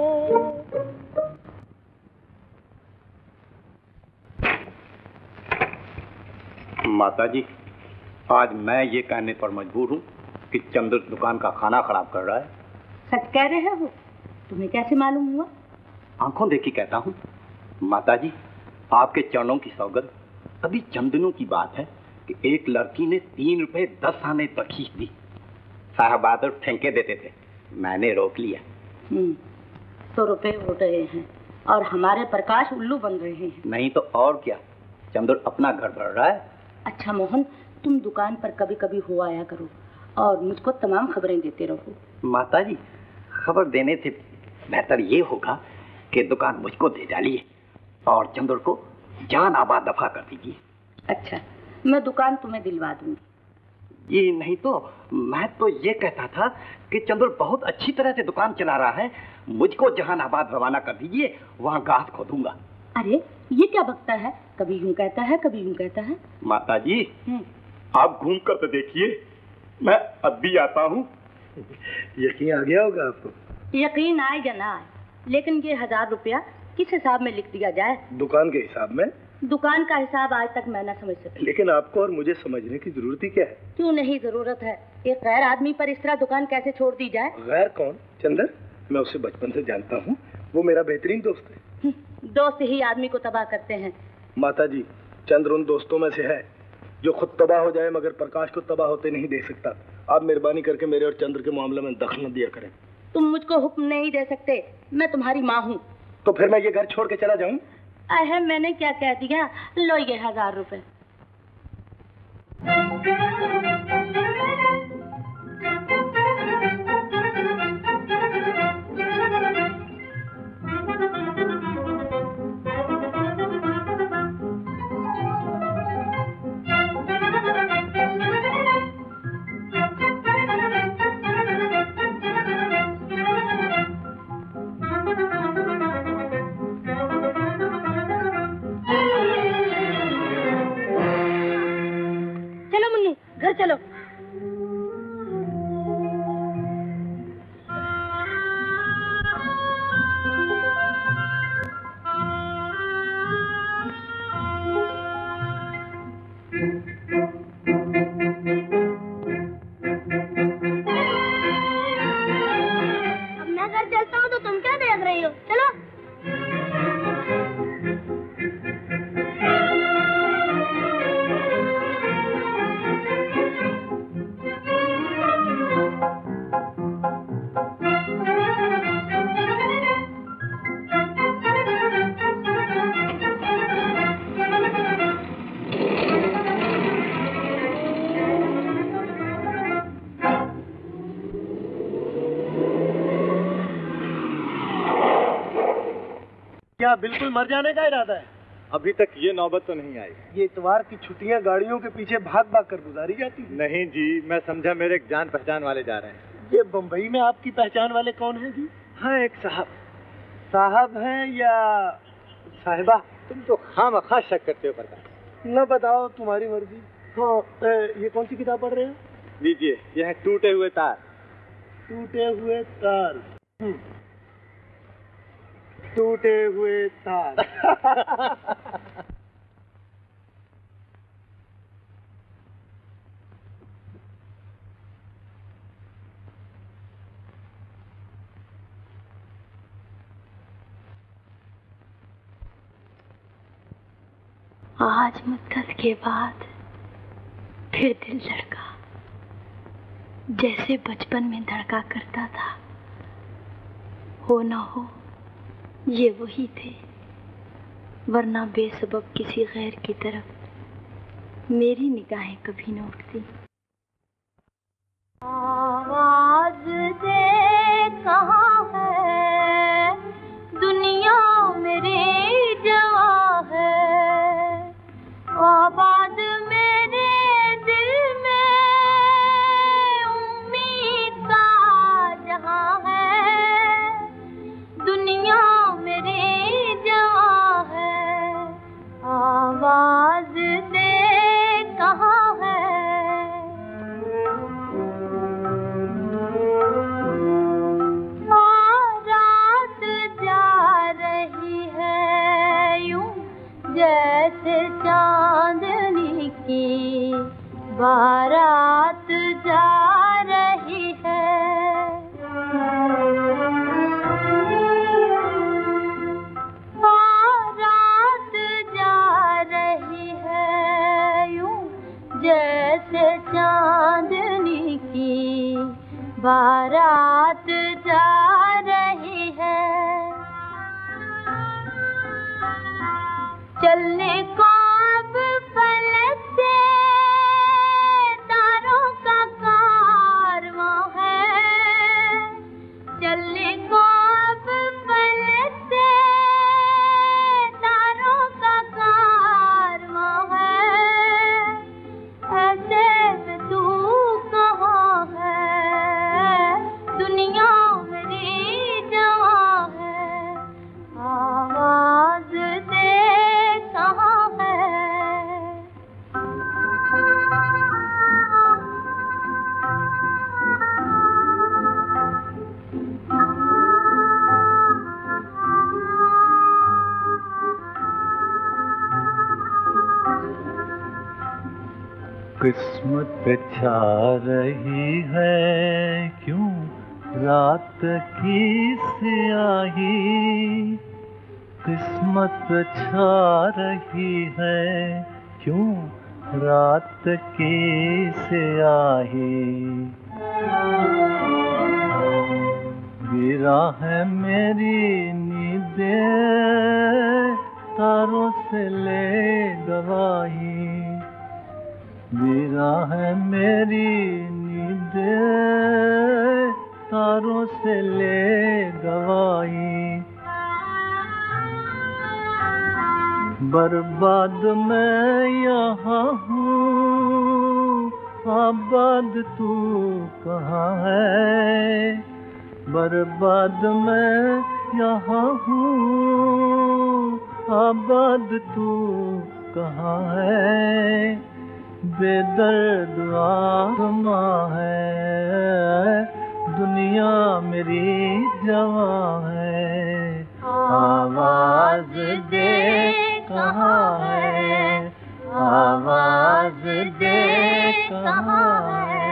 माताजी, आज मैं ये कहने पर मजबूर हूँ कि चंद्र दुकान का खाना खराब कर रहा है। सच कह रहे हो? तुम्हें कैसे मालूम हुआ? आंखों देखी कहता हूँ। माताजी, आपके चरणों की सौगंध। अभी चंद दिनों की बात है कि एक लड़की ने तीन रुपए दस आने तक खींच दी। साहबादर ठेंके देते थे, मैंने रोक लिया। हम्म, सौ रुपए उड़ रहे हैं और हमारे प्रकाश उल्लू बन रहे हैं। नहीं तो और क्या, चंद्र अपना घर भर रहा है। अच्छा मोहन, तुम दुकान पर कभी कभी हो आया करो और मुझको तमाम खबरें देते रहो। माताजी, खबर देने से बेहतर ये होगा कि दुकान मुझको दे डालिए और चंद्र को जान आबाद दफा कर दीजिए। अच्छा, मैं दुकान तुम्हें दिलवा दूंगी। ये नहीं तो मैं तो ये कहता था कि चंद्र बहुत अच्छी तरह से दुकान चला रहा है, मुझको जहान आबाद रवाना कर दीजिए, वहाँ घास खोदूंगा। अरे ये क्या बकता है, कभी यूं कहता है कभी यूं कहता है। माताजी, आप घूम कर तो देखिए, मैं अब भी आता हूँ। यकीन आ गया होगा आपको? यकीन आए या ना आए, लेकिन ये हजार रुपया किस हिसाब में लिख दिया जाए? दुकान के हिसाब में। दुकान का हिसाब आज तक मैं न समझ सकी। लेकिन आपको और मुझे समझने की जरूरत ही क्या है? क्यों नहीं जरूरत है, एक गैर आदमी पर इस तरह दुकान कैसे छोड़ दी जाए? गैर कौन? चंदर, मैं उसे बचपन से जानता हूँ, वो मेरा बेहतरीन दोस्त है। दोस्त ही आदमी को तबाह करते हैं। माताजी, चंद्र उन दोस्तों में से है जो खुद तबाह हो जाए मगर प्रकाश को तबाह होते नहीं देख सकता। आप मेहरबानी करके मेरे और चंद्र के मामले में दखल न दिया करें। तुम मुझको हुक्म नहीं दे सकते, मैं तुम्हारी माँ हूँ। तो फिर मैं ये घर छोड़ के चला जाऊँ? अरे मैंने क्या कह दिया, लो ये हजार रुपए। चलो अब मैं घर चलता हूँ तो तुम क्या देख रही हो? चलो। क्या बिल्कुल मर जाने का इरादा है? अभी तक ये नौबत तो नहीं आई। ये इतवार की छुट्टियां गाड़ियों के पीछे भाग भाग कर गुजारी जाती है। नहीं जी, मैं समझा मेरे एक जान पहचान वाले जा रहे हैं। ये बम्बई में आपकी पहचान वाले कौन है जी? हाँ, एक साहब। साहब हैं या साहिबा? तुम तो खामखा शक करते हो प्रकाश। न बताओ, तुम्हारी मर्जी। हाँ, ये कौन सी किताब पढ़ रहे हो? लीजिए, यह है टूटे हुए तार। टूटे हुए तार। टूटे हुए तार। आज मुद्दत के बाद फिर दिल धड़का, जैसे बचपन में धड़का करता था। हो ना हो ये वही थे, वरना बेसबब किसी गैर की तरफ मेरी निगाहें कभी न उठती। आवाज दे कहाँ है, दुनिया मेरी जवां है, आबाद मेरे दिल में उम्मीद का जहां है, दुनिया मेरी जवां है, आवाज दे कहाँ है। जैसे चांदनी की बारात जा रही है, बारात जा रही है यूं, जैसे चांदनी की बारात जा रही है। चलने को अब फलक से तारों का कारवां है, चलने को अब फलक से तारों का कारवां है, ऐसे में तू कहाँ है, दुनिया मेरी जवां है, आवाज दे कहाँ है। किस्मत पे छा रही है क्यों रात की स्याही, किस्मत पे छा रही है क्यों रात की स्याही, गिरा है मेरी नींदें तारों से ले गवाही, गिरा है मेरी नींदें तारों से ले गवाही, बर्बाद मैं यहाँ हूँ आबाद तू कहाँ है, बर्बाद मैं यहाँ हूँ आबाद तू कहाँ है, बेदर्द आसमा है, दुनिया मेरी जवां है, आवाज दे कहाँ है, आवाज दे कहाँ है।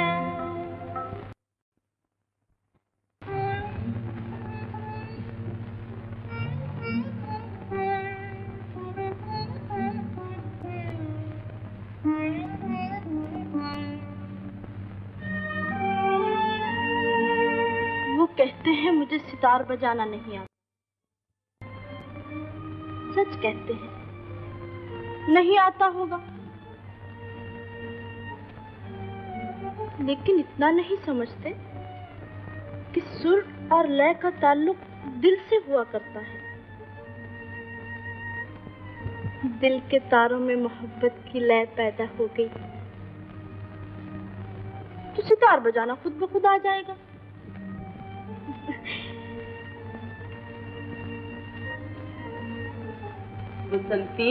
वो कहते हैं मुझे सितार बजाना नहीं आता, सच कहते हैं, नहीं आता होगा, लेकिन इतना नहीं समझते कि सुर और लय का ताल्लुक दिल से हुआ करता है। दिल के तारों में मोहब्बत की लय पैदा हो गई तो सितार बजाना खुद ब खुद आ जाएगा। बसंती,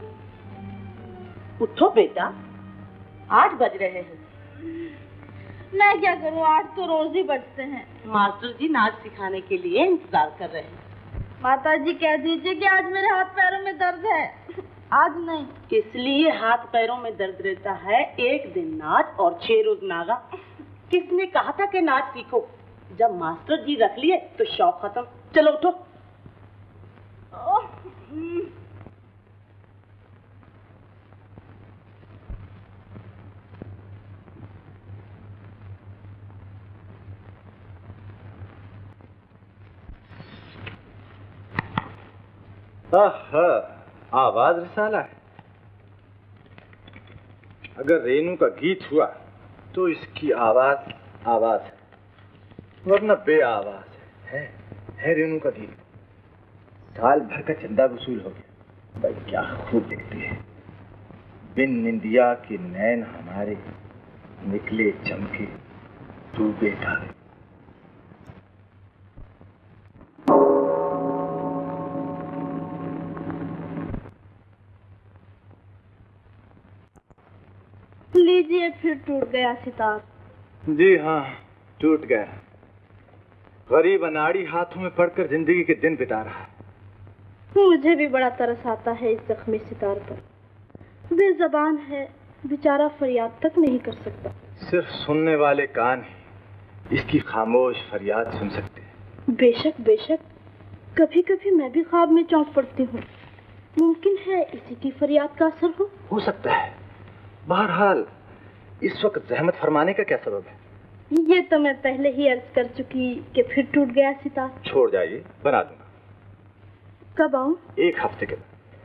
उठो बेटा, आठ बज रहे हैं। मैं क्या करूं, आठ तो रोज ही बजते हैं। मास्टर जी नाच सिखाने के लिए इंतजार कर रहे हैं। माता जी कह दीजिए कि आज मेरे हाथ पैरों में दर्द है। आज नहीं। इसलिए हाथ पैरों में दर्द रहता है, एक दिन नाच और छह रोज नागा। किसने कहा था कि नाच सीखो? जब मास्टर जी रख लिए तो शौक खत्म। चलो उठो। आहा, आवाज रिसाला है। अगर रेनू का गीत हुआ तो इसकी आवाज आवाज है, वरना बे आवाज है। है, है रेनू का गीत। साल भर का चंदा वसूल हो गया। भाई क्या खूब दिखती है। बिन निंदिया के नैन हमारे, निकले चमके डूबे तारे। लीजिए, फिर टूट गया सितार। जी हाँ, टूट गया। गरीब अनाड़ी हाथों में पड़कर जिंदगी के दिन बिता रहा है। मुझे भी बड़ा तरस आता है इस जख्मी सितार पर। बेज़बान है, बेचारा फरियाद तक नहीं कर सकता। सिर्फ सुनने वाले कान ही इसकी खामोश फरियाद सुन सकते हैं। बेशक बेशक, कभी कभी मैं भी ख्वाब में चौंक पड़ती हूँ। मुमकिन है इसी की फरियाद का असर हो। हो सकता है। बहरहाल इस वक्त जहमत फरमाने का क्या सबब है? ये तो मैं पहले ही अर्ज कर चुकी कि फिर टूट गया सितार। छोड़ जाइए, बना दूंगा। कब आऊं? एक हफ्ते के बाद।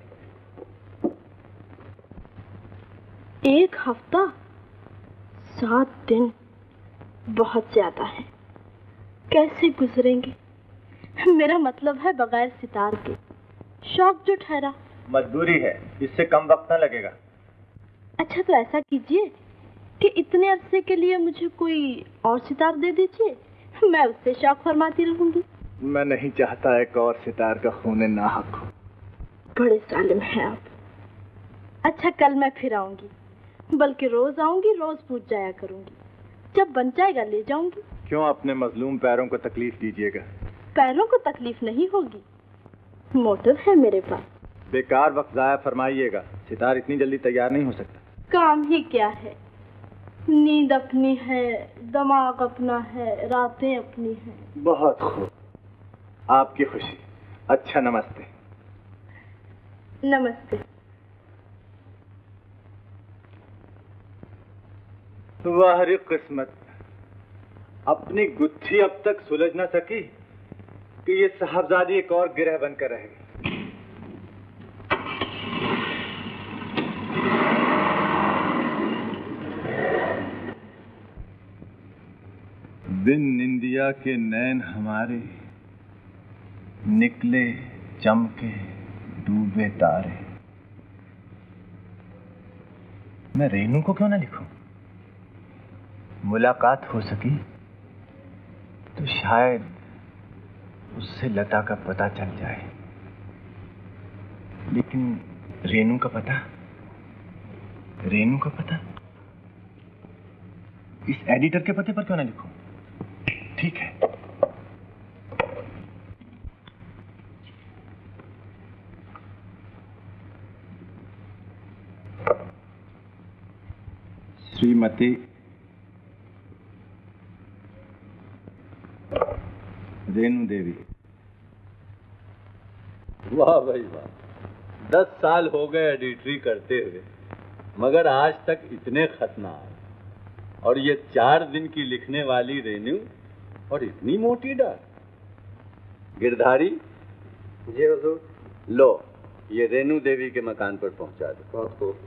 एक हफ्ता? सात दिन बहुत ज्यादा है। कैसे गुजरेंगे? मेरा मतलब है बगैर सितार के। शौक जो ठहरा। मजबूरी है, इससे कम वक्त न लगेगा। अच्छा तो ऐसा कीजिए कि इतने अरसे के लिए मुझे कोई और सितार दे दीजिए, मैं उससे शौक फरमाती रहूंगी। मैं नहीं चाहता एक और सितार का खून नाहक हो। बड़े जालिम हैं आप। अच्छा कल मैं फिर आऊंगी, बल्कि रोज आऊंगी, रोज पूछ जाया करूंगी। जब बन जाएगा ले जाऊंगी। क्यों अपने मजलूम पैरों को तकलीफ दीजिएगा? पैरों को तकलीफ नहीं होगी, मोटर है मेरे पास। बेकार वक्त जाया फरमाइएगा, सितार इतनी जल्दी तैयार नहीं हो सकता। काम ही क्या है, नींद अपनी है, दिमाग अपना है, रातें अपनी हैं। बहुत खूब, आपकी खुशी। अच्छा नमस्ते। नमस्ते। वाह रे किस्मत, अपनी गुत्थी अब तक सुलझ न सकी कि ये साहबजादी एक और गिरह बनकर रह गई। बिन निंदिया के नैन हमारे, निकले चमके डूबे तारे। मैं रेनू को क्यों ना लिखूं? मुलाकात हो सकी तो शायद उससे लता का पता चल जाए, लेकिन रेनू का पता, रेनू का पता इस एडिटर के पते पर क्यों ना लिखूं? ठीक है। श्रीमती रेनू देवी। वाह भाई वाह, दस साल हो गए एडिटरी करते हुए, मगर आज तक इतने खत ना आए। और ये चार दिन की लिखने वाली रेनू और इतनी मोटी डाल। गिरधारी। जी हुजूर। लो, ये रेनू देवी के मकान पर पहुंचा दो। बहुत खूब।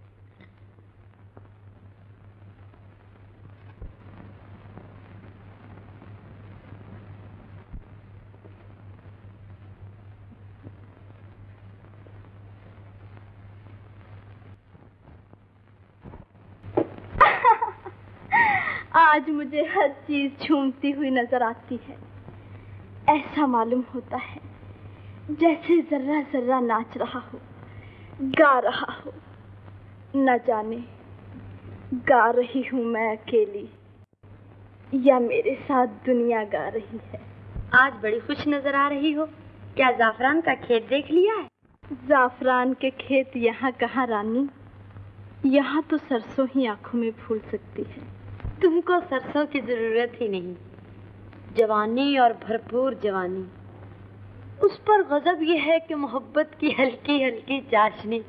आज मुझे हर चीज झूमती हुई नजर आती है। ऐसा मालूम होता है जैसे जर्रा जर्रा नाच रहा हो, गा रहा हो। न जाने गा रही हूँ मैं अकेली या मेरे साथ दुनिया गा रही है। आज बड़ी खुश नजर आ रही हो। क्या जाफरान का खेत देख लिया है? जाफरान के खेत यहाँ कहाँ रानी, यहाँ तो सरसों ही आंखों में फूल सकती है। तुमको सरसों की जरूरत ही नहीं। जवानी और भरपूर जवानी, उस पर गजब यह है कि मोहब्बत की हल्की हल्की चाशनी।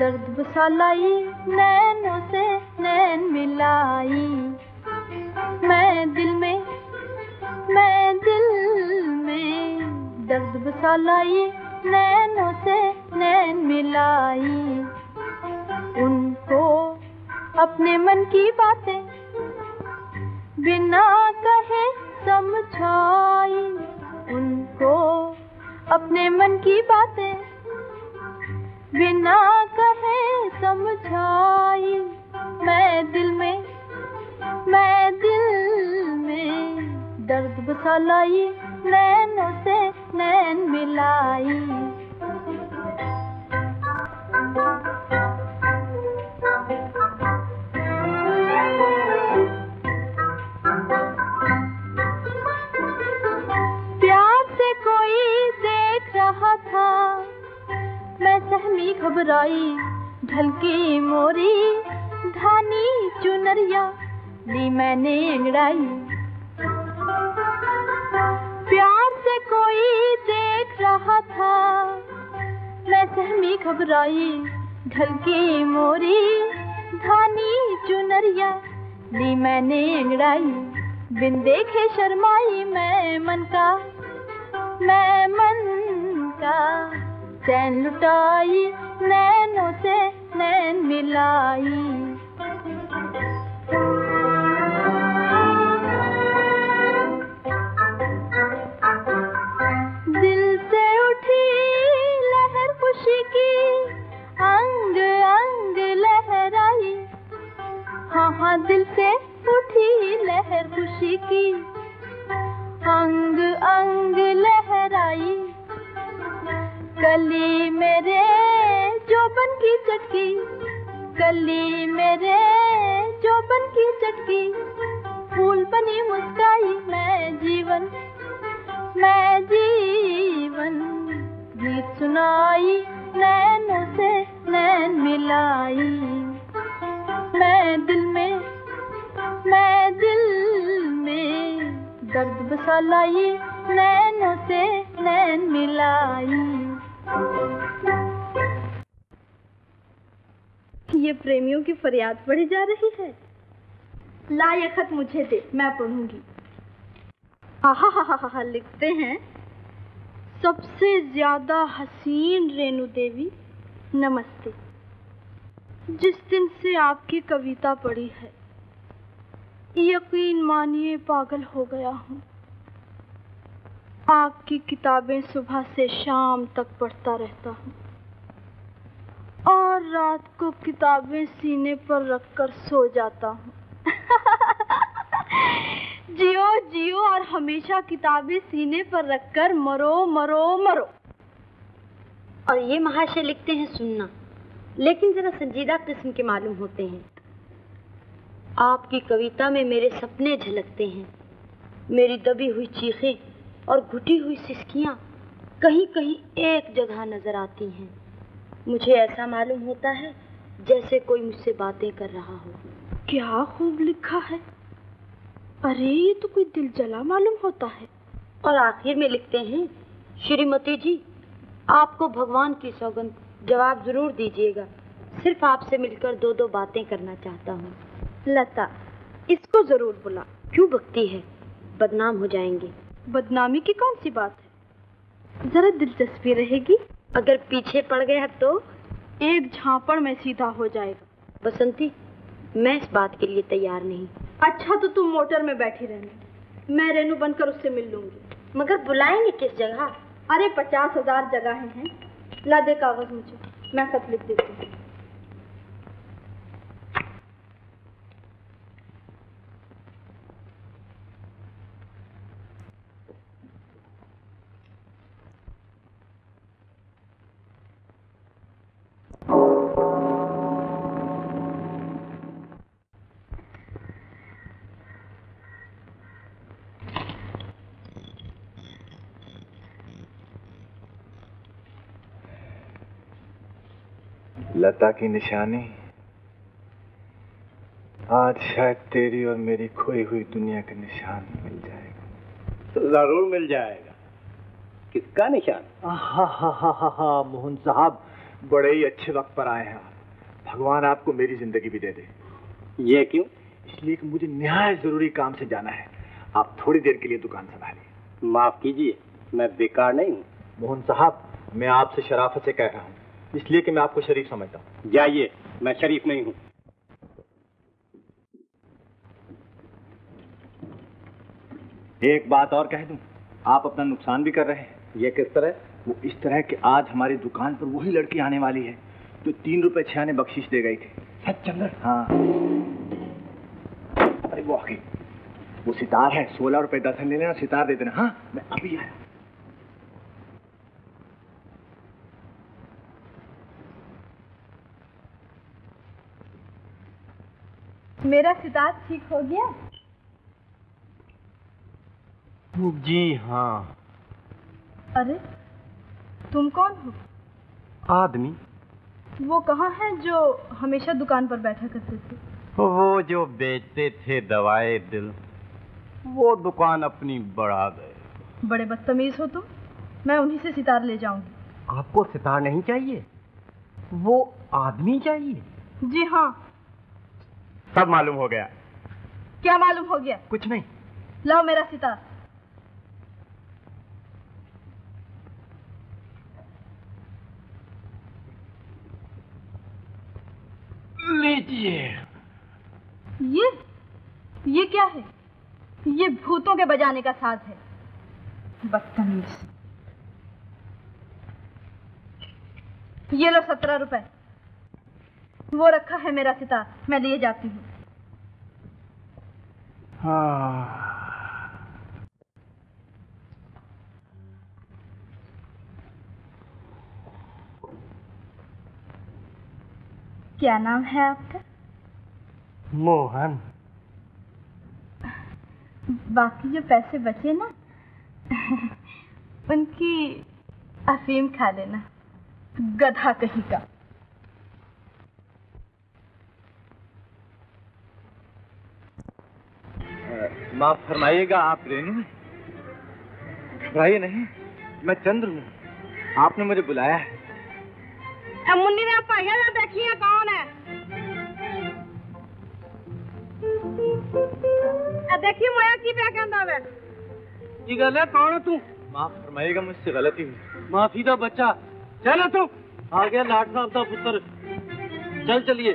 दर्द बसा लाई नैनों से नैन मिलाई, मैं दिल में मैं दिल में दर्द बसा लाई नैनों से नैन मिलाई। उनको अपने मन की बातें बिना कहे समझाई, उनको अपने मन की बातें बिना कहे समझाई, मैं दिल में मैं दिल में दर्द बसा लाई नैनों से नैन मिलाई। प्यार से कोई देख रहा था, मैं सहमी घबराई, ढलकी मोरी धानी चुनरिया ली मैंने अंगड़ाई। प्यार से कोई देख रहा था, मैं सहमी घबराई, ढलकी मोरी धानी चुनरिया ली मैंने अंगड़ाई। बिन देखे शर्माई मैं मन का मैं मन का चैन लुटाई, नैनों से नैन मिलाई। दिल से उठी लहर खुशी की, अंग अंग लहराई, हाँ हाँ दिल से उठी लहर खुशी की, अंग अंग लहराई। कली मेरे जोबन की चटकी, कली मेरे जोबन की चटकी, फूल बनी मुस्काई, मैं जीवन मैं जीवन गीत सुनाई, नैनों से नैन मिलाई। मैं दिल में मैं दिल में दर्द बसा लाई, नैनों से नैन मिलाई। ये प्रेमियों की फरियाद पढ़ी जा रही है। ला ये खत मुझे दे, मैं पढ़ूंगी। आहा हा हा हा, लिखते हैं, सबसे ज्यादा हसीन रेणु देवी, नमस्ते। जिस दिन से आपकी कविता पढ़ी है, यकीन मानिए पागल हो गया हूँ। आपकी किताबें सुबह से शाम तक पढ़ता रहता हूँ और रात को किताबें सीने पर रखकर सो जाता हूँ। जियो जियो और हमेशा किताबें सीने पर रखकर मरो मरो मरो। और ये महाशय लिखते हैं सुनना, लेकिन जरा संजीदा किस्म के मालूम होते हैं। आपकी कविता में मेरे सपने झलकते हैं, मेरी दबी हुई चीखें और घुटी हुई सिसकियां कहीं कहीं एक जगह नजर आती हैं। मुझे ऐसा मालूम होता है जैसे कोई मुझसे बातें कर रहा हो। क्या खूब लिखा है। अरे ये तो कोई दिल जला मालूम होता है। और आखिर में लिखते हैं, श्रीमती जी आपको भगवान की सौगंध जवाब जरूर दीजिएगा, सिर्फ आपसे मिलकर दो दो बातें करना चाहता हूँ। लता, इसको जरूर बुला। क्यों बकती है, बदनाम हो जाएंगे। बदनामी की कौन सी बात है, जरा दिलचस्पी रहेगी। अगर पीछे पड़ गया तो एक झापड़ में सीधा हो जाएगा। बसंती, मैं इस बात के लिए तैयार नहीं। अच्छा तो तुम मोटर में बैठी रहना, मैं रेनू बनकर उससे मिल लूंगी। मगर बुलाएंगे किस जगह? अरे पचास हजार जगहें हैं। ला दे कागज मुझे, मैं खत लिख देती हूँ। लता की निशानी, आज शायद तेरी और मेरी खोई हुई दुनिया का निशान मिल जाएगा। तो जरूर मिल जाएगा। किसका निशान? हा हा हा हा हा मोहन साहब, बड़े ही अच्छे वक्त पर आए हैं आप। भगवान आपको मेरी जिंदगी भी दे दे। ये क्यों? इसलिए कि मुझे निहायत जरूरी काम से जाना है। आप थोड़ी देर के लिए दुकान संभालिए। माफ कीजिए, मैं बेकार नहीं हूँ। मोहन साहब, मैं आपसे शराफत से कह रहा हूँ, इसलिए कि मैं आपको शरीफ समझता हूँ। जाइए, मैं शरीफ नहीं हूँ। एक बात और कह दूं, आप अपना नुकसान भी कर रहे हैं। ये किस तरह? वो इस तरह कि आज हमारी दुकान पर वही लड़की आने वाली है जो तीन रुपए छह आने बख्शीश दे गई थी। सच चंदर? हाँ। अरे वो आगे वो सितार है, सोलह रुपए दस ले लेना, सितार दे देना। हाँ, मैं अभी आया। मेरा सितार ठीक हो गया? जी हाँ। अरे तुम कौन हो? आदमी। वो कहाँ है जो हमेशा दुकान पर बैठा करते थे? वो जो बेचते थे दवाए दिल, वो दुकान अपनी बढ़ा गए। बड़े बदतमीज हो तुम। मैं उन्हीं से सितार ले जाऊंगी। आपको सितार नहीं चाहिए, वो आदमी चाहिए। जी हाँ। सब मालूम हो गया। क्या मालूम हो गया? कुछ नहीं। लाओ मेरा सितार। लीजिए। ये ये क्या है? ये भूतों के बजाने का साज है। बदतमीज। ये लो सत्रह रुपए। वो रखा है मेरा सितार, मैं लिए जाती हूँ। हाँ। क्या नाम है आपका? मोहन। बाकी जो पैसे बचे ना उनकी अफीम खा लेना, गधा कहीं का। माफ फरमाइएगा, आप रेनू हैं? घबराइए नहीं, मैं चंद्र हूँ। आपने मुझे बुलाया है। मुन्नी ने आप देखिए कौन है। देखिए मोया की पे कहंदा वे जी गल है, कौन है तू? माफ फरमाइएगा, मुझसे गलती हुई। माफी दा बच्चा। चल तू आ गया लाट साहब का पुत्र। चल चलिए।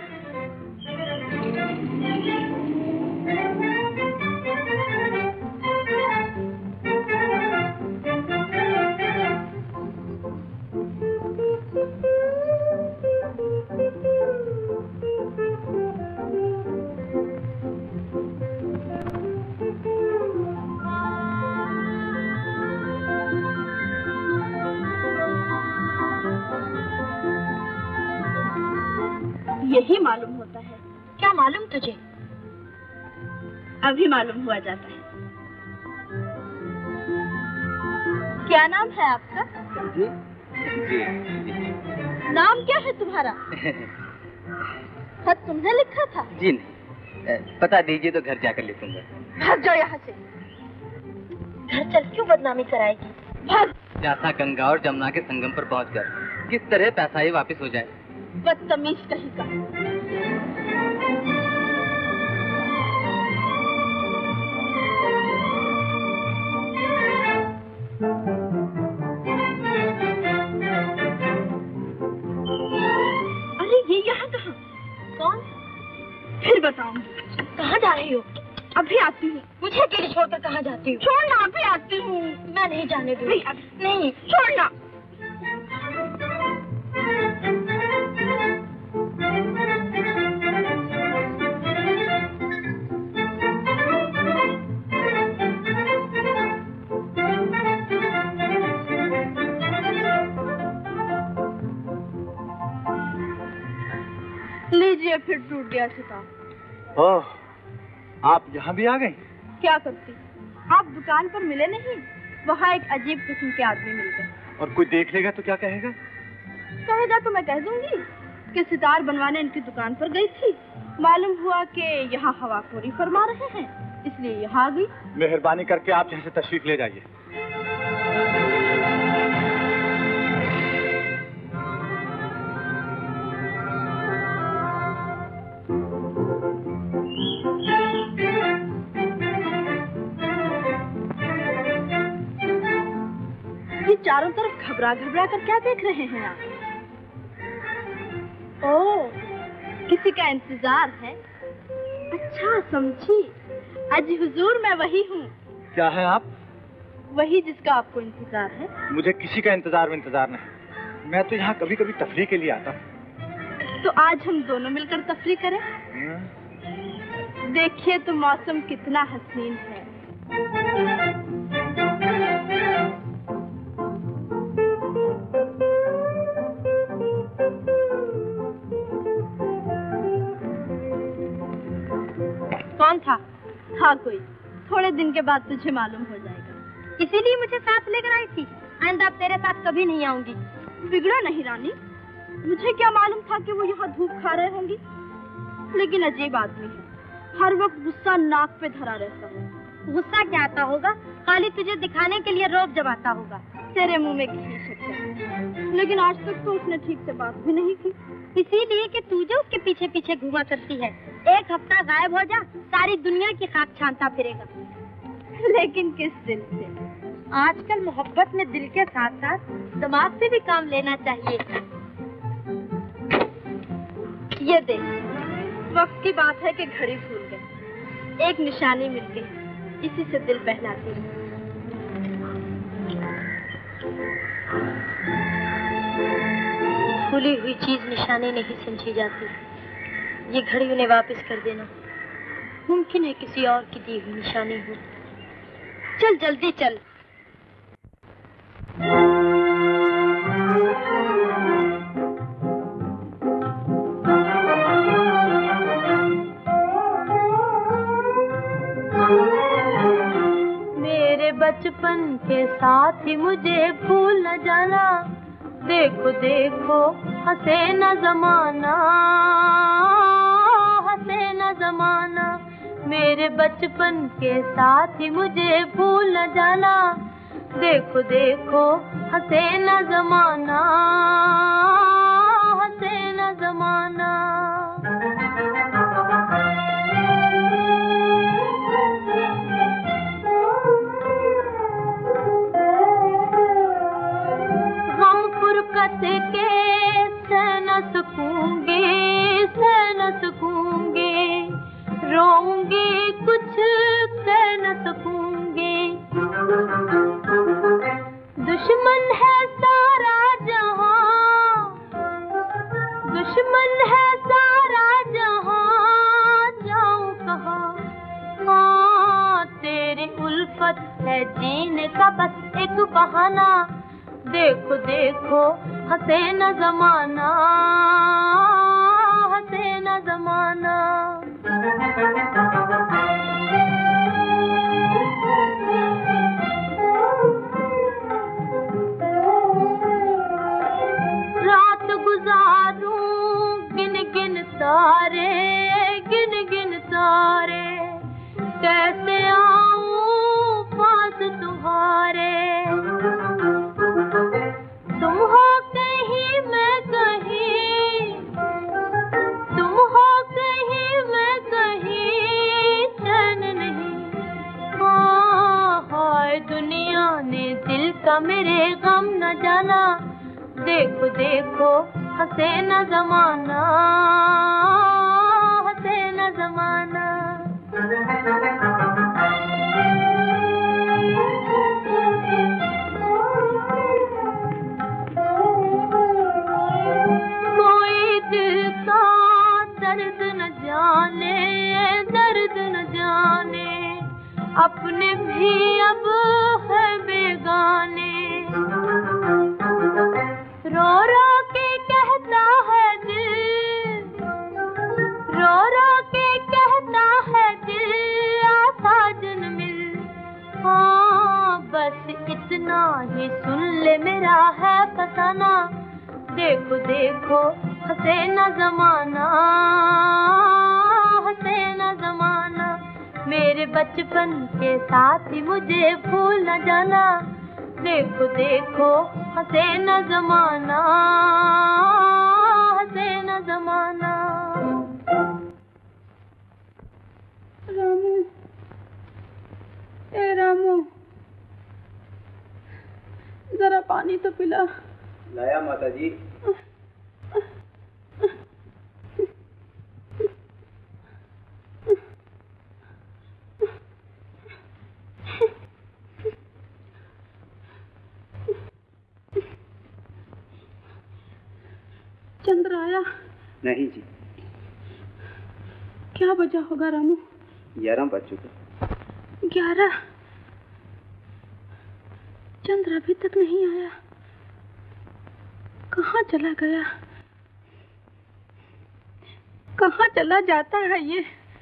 यही मालूम होता है। क्या मालूम तुझे? अभी मालूम हुआ जाता है। क्या नाम है आपका? जी जी, नाम क्या है तुम्हारा? खत तुमने लिखा था? जी नहीं, पता दीजिए तो घर जाकर लिखूंगा। भाग जाओ यहाँ से। घर चल क्यों बदनामी कराएगी? भाग। जाता गंगा और जमुना के संगम पर पहुंचकर किस तरह पैसा ही वापस हो जाए। बदतमीज कहीं का। अरे ये यहाँ कहाँ? कौन? फिर बताऊंगी। कहाँ जा रही हो? अभी आती हूँ। मुझे अकेले छोड़कर कहाँ जाती हो? छोड़ना, अभी आती हूँ। मैं नहीं जाने दूंगी। नहीं, छोड़ना। लीजिए, फिर टूट गया सितार। ओह, आप यहाँ भी आ गए? क्या करती? आप दुकान पर मिले नहीं, वहाँ एक अजीब किस्म के आदमी मिल गए। और कोई देख लेगा तो क्या कहेगा? कहेगा तो मैं कह दूंगी कि सितार बनवाने इनकी दुकान पर गई थी, मालूम हुआ कि यहाँ हवाखोरी फरमा रहे हैं, इसलिए यहाँ आ गई। मेहरबानी करके आप यहाँ से तशरीफ ले जाइए। चारों तरफ घबरा घबरा कर क्या देख रहे हैं आप? ओह, किसी का इंतजार है? अच्छा समझी, अजी हुजूर मैं वही हूँ। क्या है आप? वही जिसका आपको इंतजार है। मुझे किसी का इंतजार में इंतजार नहीं, मैं तो यहाँ कभी कभी तफरीह के लिए आता हूँ। तो आज हम दोनों मिलकर तफरीह करें। देखिए तो मौसम कितना हसीन है। कौन था? हाँ कोई, थोड़े दिन के बाद तुझे मालूम हो जाएगा। इसीलिए मुझे साथ लेकर आई थी। आइंदा अब तेरे साथ कभी नहीं आऊंगी। बिगड़ो नहीं रानी, मुझे क्या मालूम था कि वो यहाँ धूप खा रहे होंगी। लेकिन अजीब आदमी है, हर वक्त गुस्सा नाक पे धरा रहता है। गुस्सा क्या आता होगा? खाली तुझे दिखाने के लिए रोब जमाता होगा। तेरे मुंह में घी शक्कर, लेकिन आज तक तो उसने ठीक से बात भी नहीं की। इसीलिए कि तू जो उसके पीछे पीछे घुमा करती है। एक हफ्ता गायब हो जा, सारी दुनिया की खाक छानता फिरेगा। लेकिन किस दिल से? आजकल मोहब्बत में दिल के साथ साथ दिमाग से भी काम लेना चाहिए। ये देख, वक्त की बात है कि घड़ी भूल गई, एक निशानी मिल गई, इसी से दिल बहलाती है। भूली हुई चीज निशानी नहीं समझी जाती। ये घड़ी उन्हें वापस कर देना मुमकिन है किसी और की दी हुई निशानी हो। चल जल्दी चल। मेरे बचपन के साथ ही मुझे भूल न जाना। देखो देखो हंसे न जमाना, हंसे न जमाना। मेरे बचपन के साथ ही मुझे भूल न जाना। देखो देखो हंसे न जमाना, हंसे न जमाना। के सह न सकूंगे, सह न सकूंगे। रोऊंगी कुछ कह न सकूंगे। दुश्मन है सारा जहां, दुश्मन है सारा जहां। जाऊं कहाँ? हाँ तेरी उल्फत है जीने का बस एक बहाना। देखो देखो हंसे न जमाना, हंसे न जमाना। रात गुजारूं गिन गिन तारे, गिन गिन तारे। कैसे आऊं पास तुम्हारे। तुम हो कहीं मैं कहीं, तुम हो कहीं मैं कहीं। चैन नहीं हाँ, हाय दुनिया ने दिल का मेरे गम न जाना। देखो देखो हंसे न जमाना, हंसे न जमाना। दर्द न जाने, दर्द न जाने। अपने भी अब है बेगाने। रो रो के कहता है दिल, रो रो के कहता है दिल। आसा जन मिल हाँ, बस इतना ही सुन ले मेरा है फसाना। देखो देखो हंसे न जमाना, हंसे न जमाना। मेरे बचपन के साथ ही मुझे भूल न जाना। देखो देखो हंसे न जमाना, हंसे न जमाना। रामू, ए रामू, जरा पानी माता जी। चंद्र आया? नहीं जी। क्या बजा होगा रामू? ग्यारह बज चुका। ग्यारह? चंद्र अभी तक नहीं आया। कहाँ चला गया? कहाँ चला जाता है ये?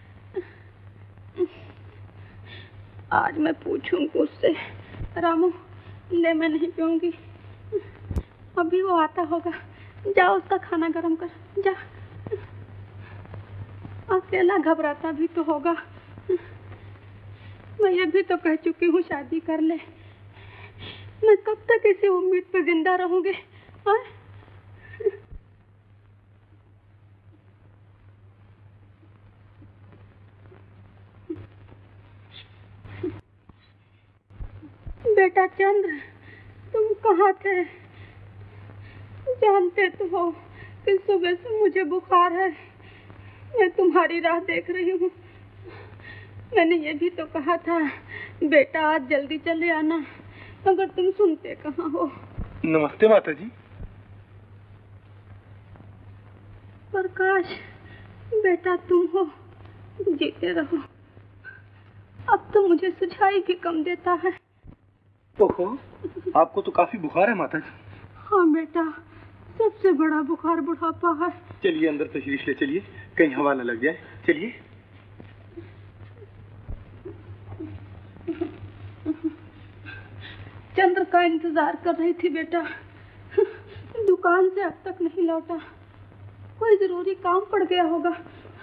आज मैं पूछूंगी उससे। रामू, ले मैं नहीं पीऊंगी। अभी वो आता होगा। जा उसका खाना गरम कर, जा। अकेला घबराता भी तो होगा। मैं ये भी तो कह चुकी हूँ शादी कर ले। मैं कब तक इसी उम्मीद पर जिंदा रहूंगी? हाँ? बेटा चंद्र, तुम कहाँ थे? जानते तो हो कि सुबह से मुझे बुखार है। मैं तुम्हारी राह देख रही हूँ। मैंने ये भी तो कहा था बेटा आज जल्दी चले आना, मगर तुम सुनते कहाँ हो। नमस्ते माता जी। प्रकाश, बेटा तुम हो, जीते रहो। अब तो मुझे सुझाई भी कम देता है। ओहो, आपको तो काफी बुखार है माता जी। हाँ बेटा, सबसे बड़ा बुखार बुढ़ापा है। चलिए अंदर तशरीफ ले चलिए, कहीं हवा न लग जाए। चलिए। चंद्र का इंतजार कर रही थी बेटा। दुकान से अब तक नहीं लौटा। कोई जरूरी काम पड़ गया होगा।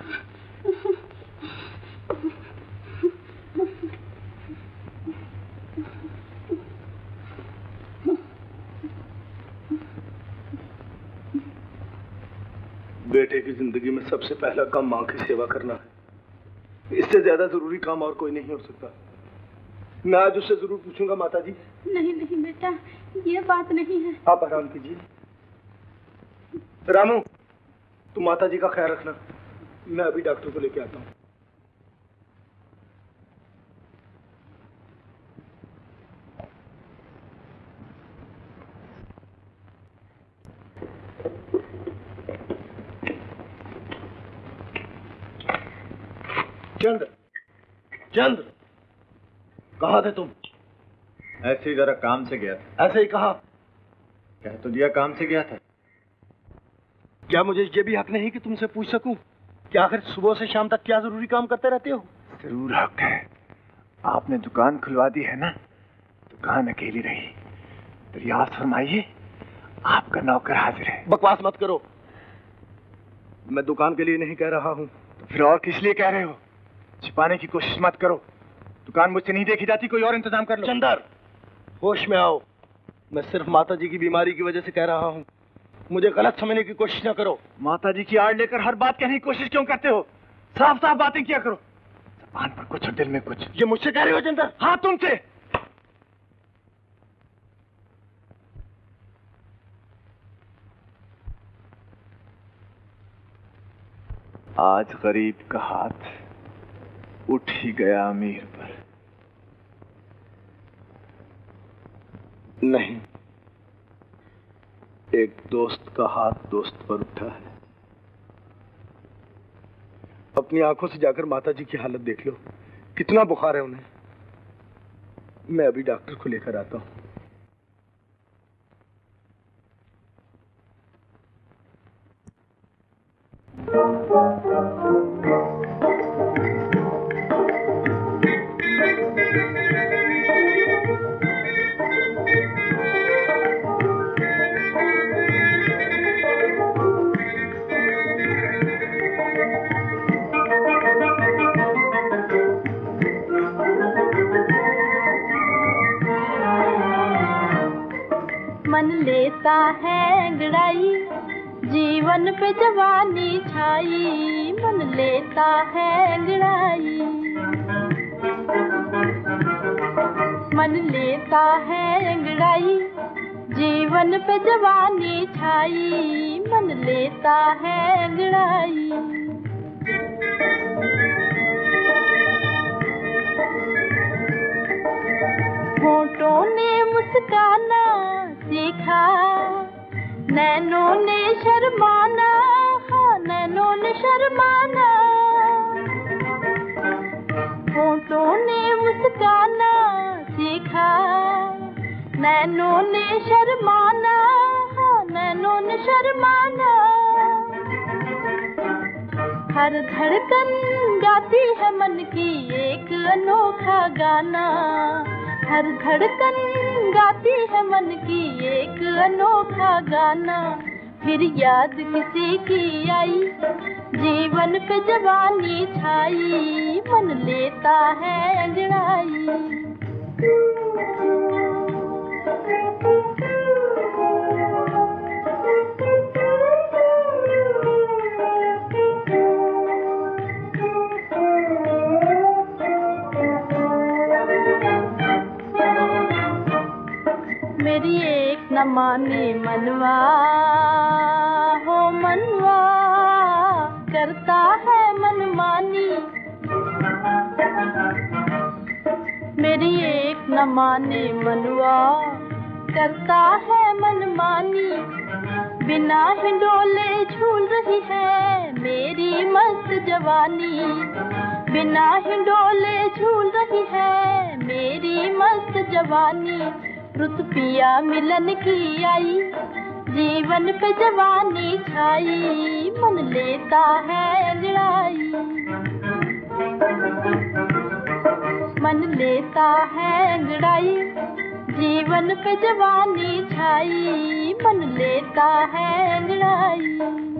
बेटे की जिंदगी में सबसे पहला काम माँ की सेवा करना है। इससे ज्यादा जरूरी काम और कोई नहीं हो सकता। मैं आज उससे जरूर पूछूंगा माता जी। नहीं नहीं बेटा, ये बात नहीं है। आप आराम कीजिए। रामू, तुम माता जी का ख्याल रखना। मैं अभी डॉक्टर को लेके आता हूँ। चंद्र, चंद्र, कहाँ थे तुम? ऐसे ही जरा काम से गया था। ऐसे ही कहा? कह तो दिया काम से गया था। क्या मुझे ये भी हक नहीं कि तुमसे पूछ सकूं कि आखिर सुबह से शाम तक क्या जरूरी काम करते रहते हो? जरूर हक है। आपने दुकान खुलवा दी है ना, दुकान अकेली रही। तो रियाज फरमाइए, आपका नौकर हाजिर है। बकवास मत करो। मैं दुकान के लिए नहीं कह रहा हूँ। तो फिर और किस लिए कह रहे हो? छिपाने की कोशिश मत करो। दुकान मुझसे नहीं देखी जाती, कोई और इंतजाम कर लो। चंदर, होश में आओ। मैं सिर्फ माता जी की बीमारी की वजह से कह रहा हूँ। मुझे गलत समझने की कोशिश न करो। माता जी की आड़ लेकर हर बात कहने की कोशिश क्यों करते हो? साफ साफ बातें किया करो। जबान पर कुछ और दिल में कुछ। ये मुझसे कह रहे हो चंदर? हाँ, तुमसे। आज गरीब का हाथ उठ ही गया अमीर पर। नहीं, एक दोस्त का हाथ दोस्त पर उठा है। अपनी आंखों से जाकर माता जी की हालत देख लो, कितना बुखार है उन्हें। मैं अभी डॉक्टर को लेकर आता हूं। मन लेता है अंगड़ाई, जीवन पे जवानी छाई। मन लेता है अंगड़ाई, मन लेता है अंगड़ाई, जीवन पे जवानी छाई, मन लेता है अंगड़ाई। होठों ने मुस्काना सीखा, नैनों ने शर्माना, हाँ नैनों ने शर्माना। होठों ने मुस्काना सीखा, नैनों ने शर्माना, हाँ नैनों ने शर्माना। हर धड़कन गाती है मन की एक अनोखा गाना, हर धड़कन गाती है मन की एक अनोखा गाना। फिर याद किसी की आई, जीवन पे जवानी छाई, मन लेता है अंगड़ाई। मेरी एक न माने मनवा, हो मनवा करता है मनमानी। मेरी एक न माने मनवा करता है मनमानी। बिना हिंडोले झूल रही है मेरी मस्त जवानी, बिना हिंडोले झूल रही है मेरी मस्त जवानी। रुत पिया मिलन की आई, जीवन पे जवानी छाई, मन लेता है अंगड़ाई, मन लेता है अंगड़ाई। जीवन पे जवानी छाई, मन लेता है अंगड़ाई।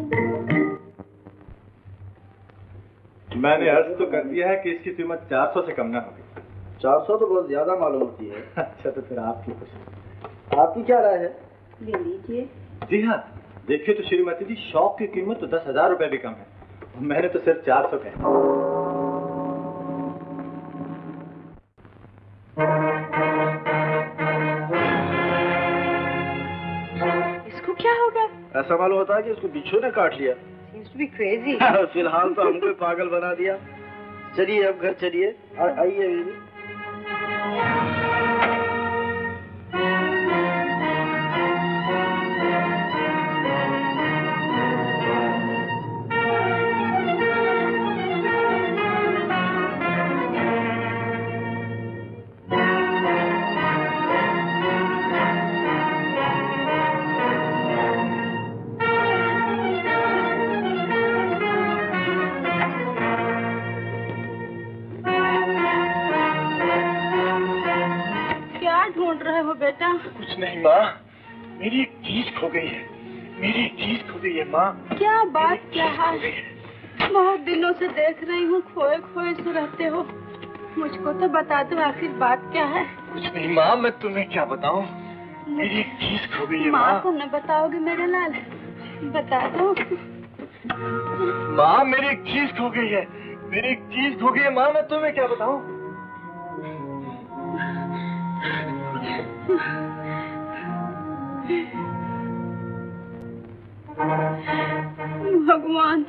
मैंने अर्ज तो कर दिया है कि इसकी कीमत चार सौ से कम ना होगी। चार सौ तो बहुत ज्यादा मालूम होती है। अच्छा तो फिर आपकी खुशी। आपकी क्या राय है? ले लीजिए। जी हाँ, देखिए तो श्रीमती जी, शौक की कीमत तो दस हजार रुपए भी कम है, मैंने तो सिर्फ चार सौ कहे। इसको क्या हो गया? ऐसा मालूम होता है कि इसको बिच्छू ने काट लिया। Seems to be crazy. फिलहाल तो हमको पागल बना दिया। चलिए अब घर चलिए। आइए दीदी। बेटा कुछ नहीं माँ, मेरी एक चीज खो गई है, मेरी एक चीज खो गई है माँ। क्या बात क्या है? बहुत दिनों से देख रही हूँ खोए खोए से रहते हो, मुझको तो बता दो आखिर बात क्या है। कुछ नहीं माँ, मैं तुम्हें क्या बताऊँ, मेरी एक चीज खो गई है माँ। माँ को न बताओगे मेरे लाल, बता दो। माँ मेरी एक चीज खो गई है, मेरी एक चीज खो गई है माँ, मैं तुम्हें क्या बताऊँ। भगवान,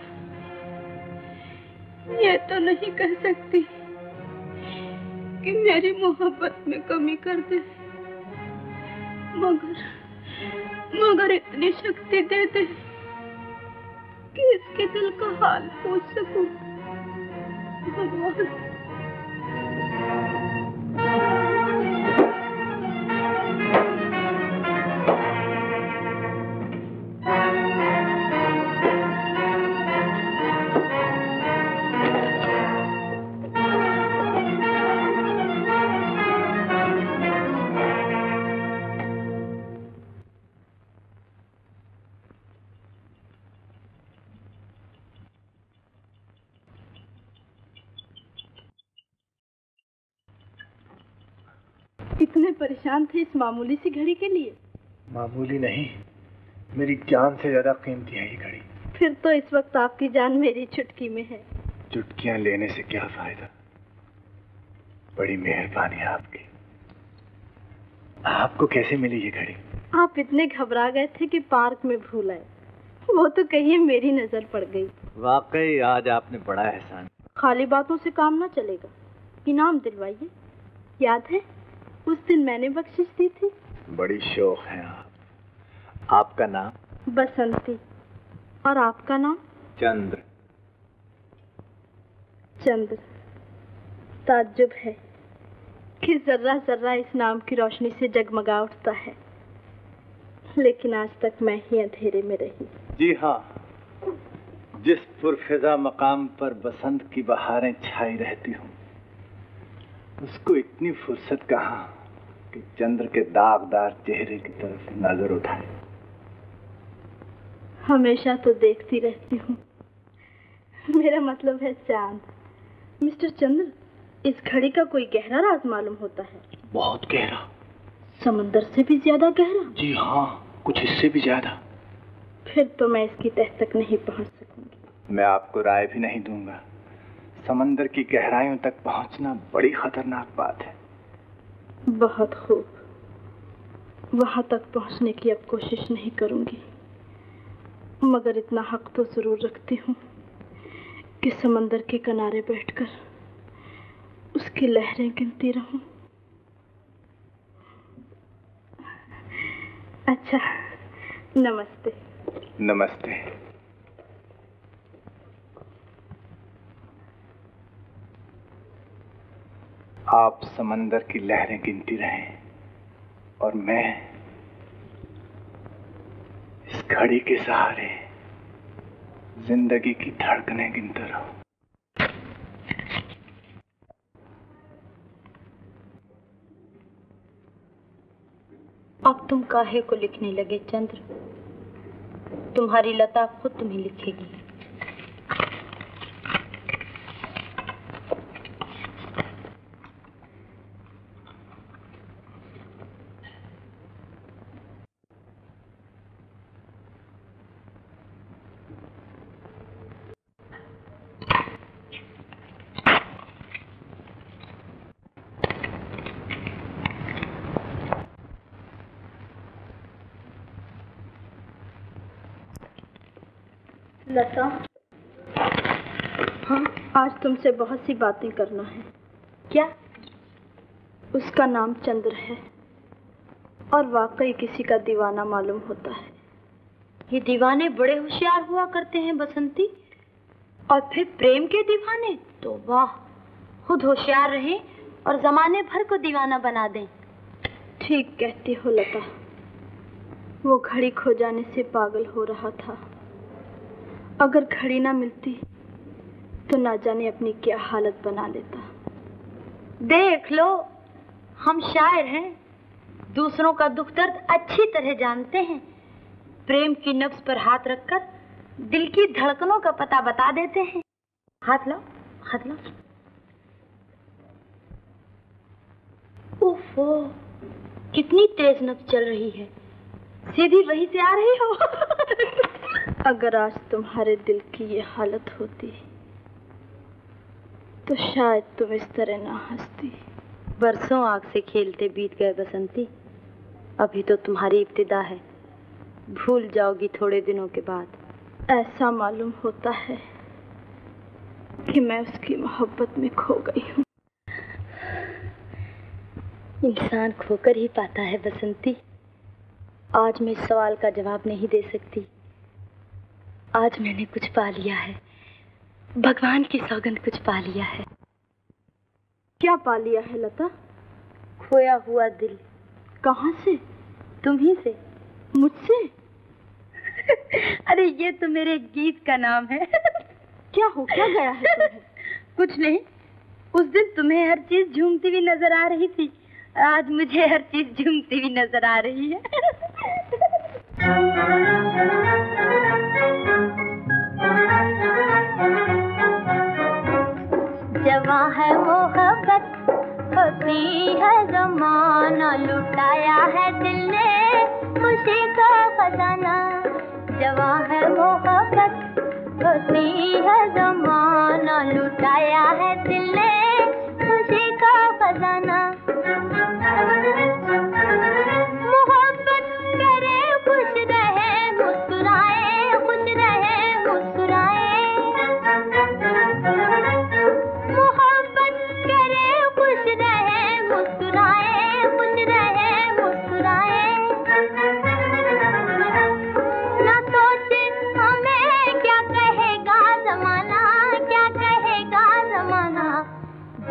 ये तो नहीं कह सकती कि मेरी मोहब्बत में कमी कर दे, मगर मगर इतनी शक्ति दे दे कि इसके दिल का हाल पूछ सकूं। भगवान इतने परेशान थे इस मामूली सी घड़ी के लिए? मामूली नहीं, मेरी जान से ज्यादा कीमती है ये घड़ी। फिर तो इस वक्त आपकी जान मेरी चुटकी में है। चुटकियां लेने से क्या फायदा, बड़ी मेहरबानी आपकी। आपको कैसे मिली ये घड़ी? आप इतने घबरा गए थे कि पार्क में भूल आए। वो तो कहिए मेरी नजर पड़ गई। वाकई आज आपने बड़ा एहसान। खाली बातों से काम ना चलेगा, इनाम दिलवाइए। याद है उस दिन मैंने बख्शिश दी थी? बड़ी शौक है आप। आपका नाम? बसंती। और आपका नाम? चंद्र। चंद्र। ताज्जुब है कि जर्रा जर्रा इस नाम की रोशनी से जगमगा उठता है, लेकिन आज तक मैं ही अंधेरे में रही। जी हाँ, जिस पुरफिजा मकाम पर बसंत की बहारें छाई रहती हूँ, उसको इतनी फुर्सत कहाँ कि चंद्र के दागदार चेहरे की तरफ नजर उठाए। हमेशा तो देखती रहती हूँ, मेरा मतलब है चांद। मिस्टर चंद्र, इस घड़ी का कोई गहरा राज मालूम होता है? बहुत गहरा। समंदर से भी ज्यादा गहरा? जी हाँ, कुछ इससे भी ज्यादा। फिर तो मैं इसकी तह तक नहीं पहुंच सकूंगी। मैं आपको राय भी नहीं दूंगा। समंदर की गहराइयों तक पहुंचना बड़ी खतरनाक बात है। बहुत खूब, वहां तक पहुंचने की अब कोशिश नहीं करूंगी, मगर इतना हक तो जरूर रखती हूँ कि समंदर के किनारे बैठकर उसकी लहरें गिनती रहूं। अच्छा, नमस्ते। नमस्ते। आप समंदर की लहरें गिनती रहें और मैं इस घड़ी के सहारे जिंदगी की धड़कनें गिनता रहूं। अब तुम काहे को लिखने लगे चंद्र? तुम्हारी लता खुद तुम्हें लिखेगी। लता, हाँ, आज तुमसे बहुत सी बातें करना है। क्या? उसका नाम चंद्र है और वाकई किसी का दीवाना मालूम होता है। ये दीवाने बड़े होशियार हुआ करते हैं बसंती। और फिर प्रेम के दीवाने तो वाह, खुद होशियार रहें और जमाने भर को दीवाना बना दें। ठीक कहती हो लता। वो घड़ी खो जाने से पागल हो रहा था। अगर घड़ी ना मिलती तो ना जाने अपनी क्या हालत बना लेता। देख लो, हम शायर हैं, दूसरों का दुख दर्द अच्छी तरह जानते हैं। प्रेम की नब्ज पर हाथ रखकर दिल की धड़कनों का पता बता देते हैं। हाथ लो, हाथ लो। ओफो, कितनी तेज नब्ज चल रही है। सीधी वहीं से आ रही हो। अगर आज तुम्हारे दिल की ये हालत होती तो शायद तुम इस तरह ना हंसती। बरसों आग से खेलते बीत गए बसंती, अभी तो तुम्हारी इब्तिदा है। भूल जाओगी थोड़े दिनों के बाद। ऐसा मालूम होता है कि मैं उसकी मोहब्बत में खो गई हूँ। इंसान खोकर ही पाता है बसंती। आज मैं इस सवाल का जवाब नहीं दे सकती। आज मैंने कुछ पा लिया है, भगवान की सौगंध कुछ पा लिया है। क्या पा लिया है लता? खोया हुआ दिल। कहाँ से? तुम्ही से। मुझसे? अरे ये तो मेरे गीत का नाम है। क्या हो क्या गया है तुम्हें? कुछ नहीं, उस दिन तुम्हें हर चीज झूमती हुई नजर आ रही थी, आज मुझे हर चीज झूमती हुई नजर आ रही है। जवां है मोहब्बत, होती है जमाना, लुटाया है दिल ने खुशी का खजाना। जवां है मोहब्बत, होती है जमाना, लुटाया है दिल ने खुशी का खजाना। मोहब्बत के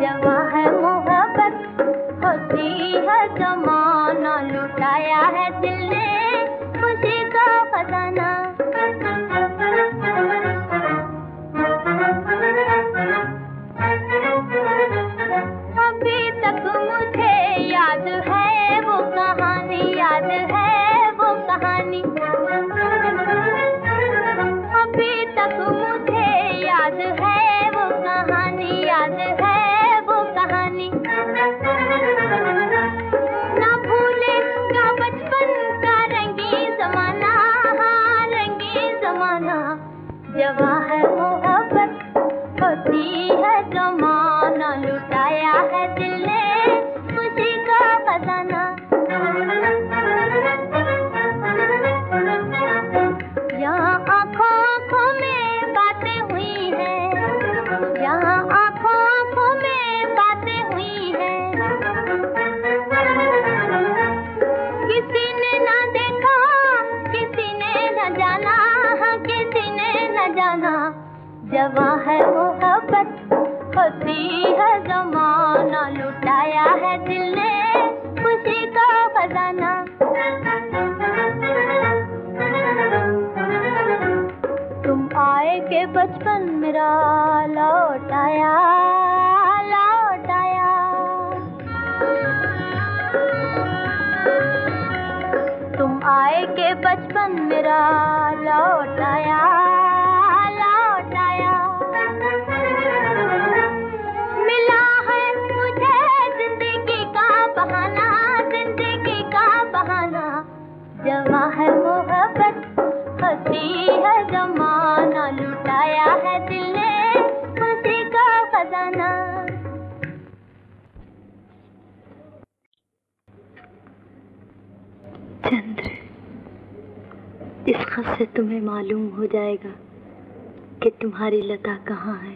जवां है मोहब्बत होती है जमाना, लुटाया है दिल ने खुशी का खजाना। अभी तक मुझे याद है वो कहानी, याद है वो कहानी। अभी तक मुझे याद है वो कहानी, याद है वो कहानी। ना भूलेगा बचपन का रंगीन जमाना, हाँ रंगीन जमाना। जवां है मोहब्बत होती है जमाना, लुटाया है दिल ने खुशी का खजाना। यहाँ आँखों आँखों में बातें हुई हैं, यहाँ आँखों आँखों में बातें हुई हैं। किसी ने ना देखा, किसी ने न जाना, हाँ किसी ने न जाना। जवां है मोहब्बत होती है जमाना, लुटाया है दिल ने खुशी का खजाना। तुम आए के बचपन मेरा लौट आया, लौट आया। तुम आए के बचपन मेरा लौट आया, लौट आया। मिला है मुझे जिंदगी का बहाना, जिंदगी का बहाना। जवां है मोहब्बत हंसी है जमाना, लुटाया है दिल ने खुशी का खजाना। चंद्र, इस खत से तुम्हें मालूम हो जाएगा कि तुम्हारी लता कहाँ है।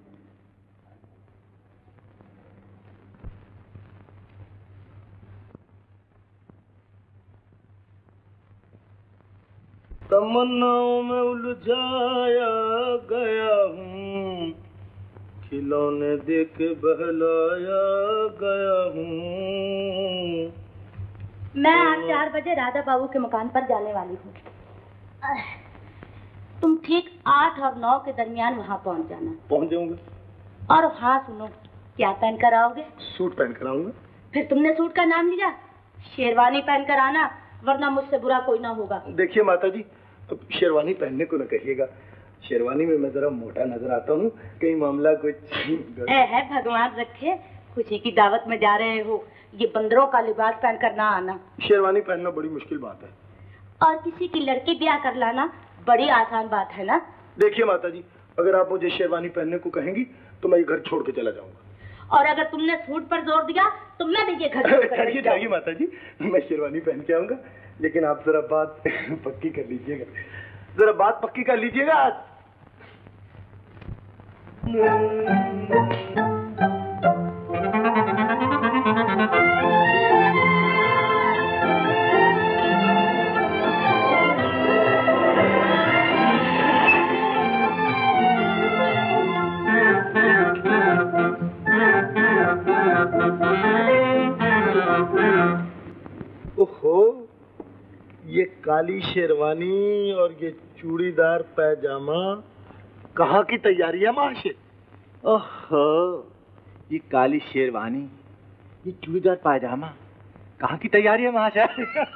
तमन्नाओं में उलझाया गया हूँ, खिलौने देख के बहलाया गया हूँ। मैं आज चार बजे राधा बाबू के मकान पर जाने वाली हूँ। तुम ठीक आठ और नौ के दरमियान वहाँ पहुँच जाना। पहुँच जाऊंगा। और हाँ सुनो, क्या पहन कर आओगे? सूट पहन कर आऊंगा। फिर तुमने सूट का नाम लिया, शेरवानी पहन कर आना, वरना मुझसे बुरा कोई ना होगा। देखिए माता जी, शेरवानी पहनने को न कहिएगा, शेरवानी में मैं जरा मोटा नजर आता हूँ, कहीं मामला कुछ ए है भगवान रखे, खुशी की दावत में जा रहे हो, ये बंदरों का लिबास पहन कर ना आना। शेरवानी पहनना बड़ी मुश्किल बात है। और किसी की लड़की ब्याह कर लाना बड़ी आसान बात है ना। देखिए माता जी, अगर आप मुझे शेरवानी पहनने को कहेंगी तो मैं ये घर छोड़ के चला जाऊंगा। और अगर तुमने सूट पर जोर दिया तो मैं भी ये घर छोड़ कर जाऊंगी। जाइए माता जी, मैं शेरवानी पहन के आऊंगा, लेकिन आप जरा बात पक्की कर लीजिएगा, जरा बात पक्की कर लीजिएगा आज। ओहो, ये काली शेरवानी और ये चूड़ीदार पैजामा कहाँ की तैयारी है महाशय? ओहो, ये काली शेरवानी, ये चूड़ीदार पैजामा कहाँ की तैयारी है महाशय?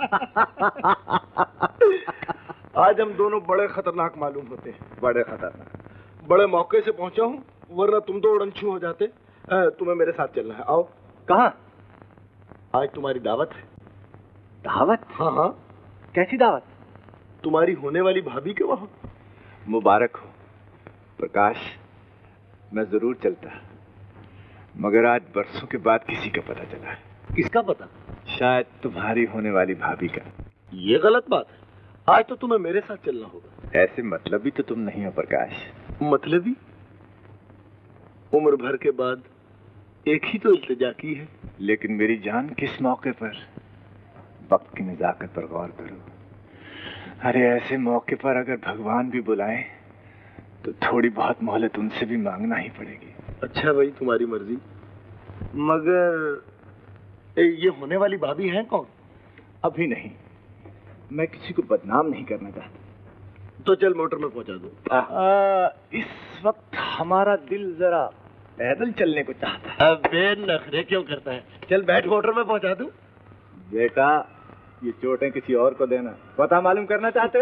आज हम दोनों बड़े खतरनाक मालूम होते हैं। बड़े खतरनाक। बड़े मौके से पहुंचा हूँ, वरना तुम तो उड़नछू हो जाते। तुम्हें मेरे साथ चलना है, आओ। कहाँ? आज तुम्हारी दावत है। दावत? हाँ हाँ। कैसी दावत? तुम्हारी होने वाली भाभी के वहाँ। मुबारक हो प्रकाश, मैं जरूर चलता, मगर आज बरसों के बाद किसी का पता चला है। किसका पता? शायद तुम्हारी होने वाली भाभी का। ये गलत बात है, आज तो तुम्हें मेरे साथ चलना होगा। ऐसे मतलबी तो तुम नहीं हो प्रकाश। मतलबी? उम्र भर के बाद एक ही तो इल्तिजा की है। लेकिन मेरी जान, किस मौके पर? वक्त की नजाकत पर गौर करो। अरे ऐसे मौके पर अगर भगवान भी बुलाएं तो थोड़ी बहुत मोहलत उनसे भी मांगना ही पड़ेगी। अच्छा भाई, तुम्हारी मर्जी। मगर ये होने वाली भाभी हैं कौन? अभी नहीं, मैं किसी को बदनाम नहीं करना चाहता। तो चल मोटर में पहुंचा दो। आ, इस वक्त हमारा दिल जरा पैदल चलने को चाहता है। अबे नखरे क्यों करता है? चल बैठ, मोटर में पहुंचा दूं। बेटा, ये चोटें किसी और को देना, पता मालूम करना चाहते हो?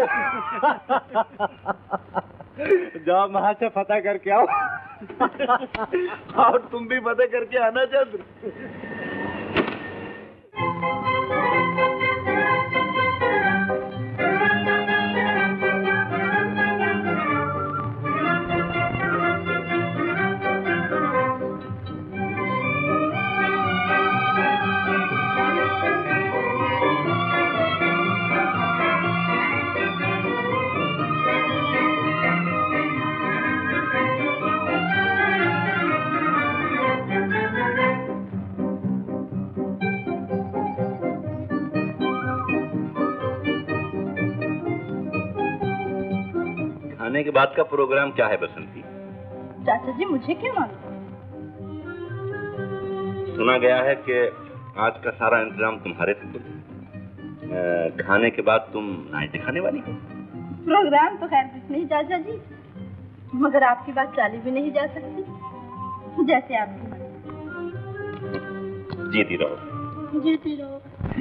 जाओ वहां से फतह करके आओ। और तुम भी फतह करके आना चंद्र। खाने के बाद का प्रोग्राम क्या है बसंती? चाचा जी मुझे क्या मालूम? सुना गया है कि आज का सारा इंतजाम तुम्हारे से। खाने के बाद तुम नाच दिखाने वाली हो। प्रोग्राम तो खैर कुछ नहीं चाचा जी, मगर आपकी बात चाली भी नहीं जा सकती। जैसे आपकी जीती रहो, जीती रहो।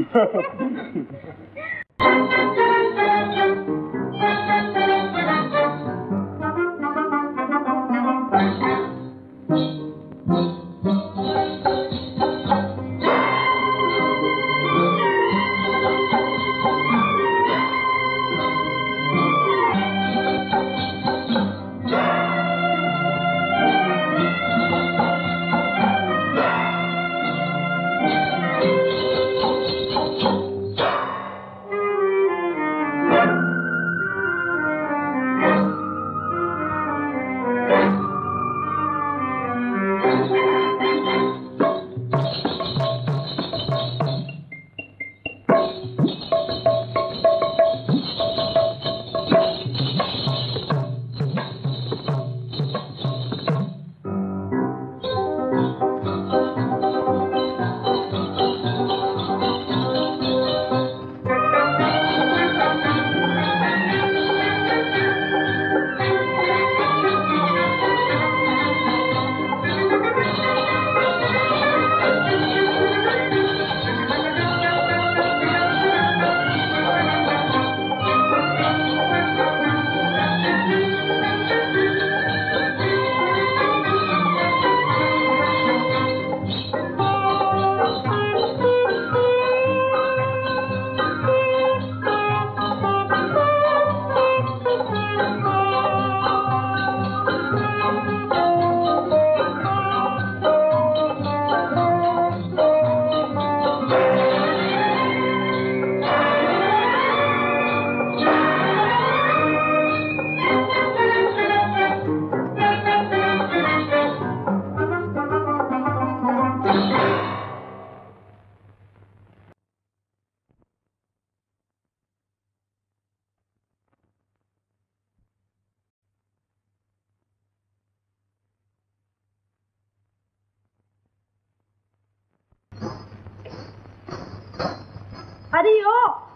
अरे ओ,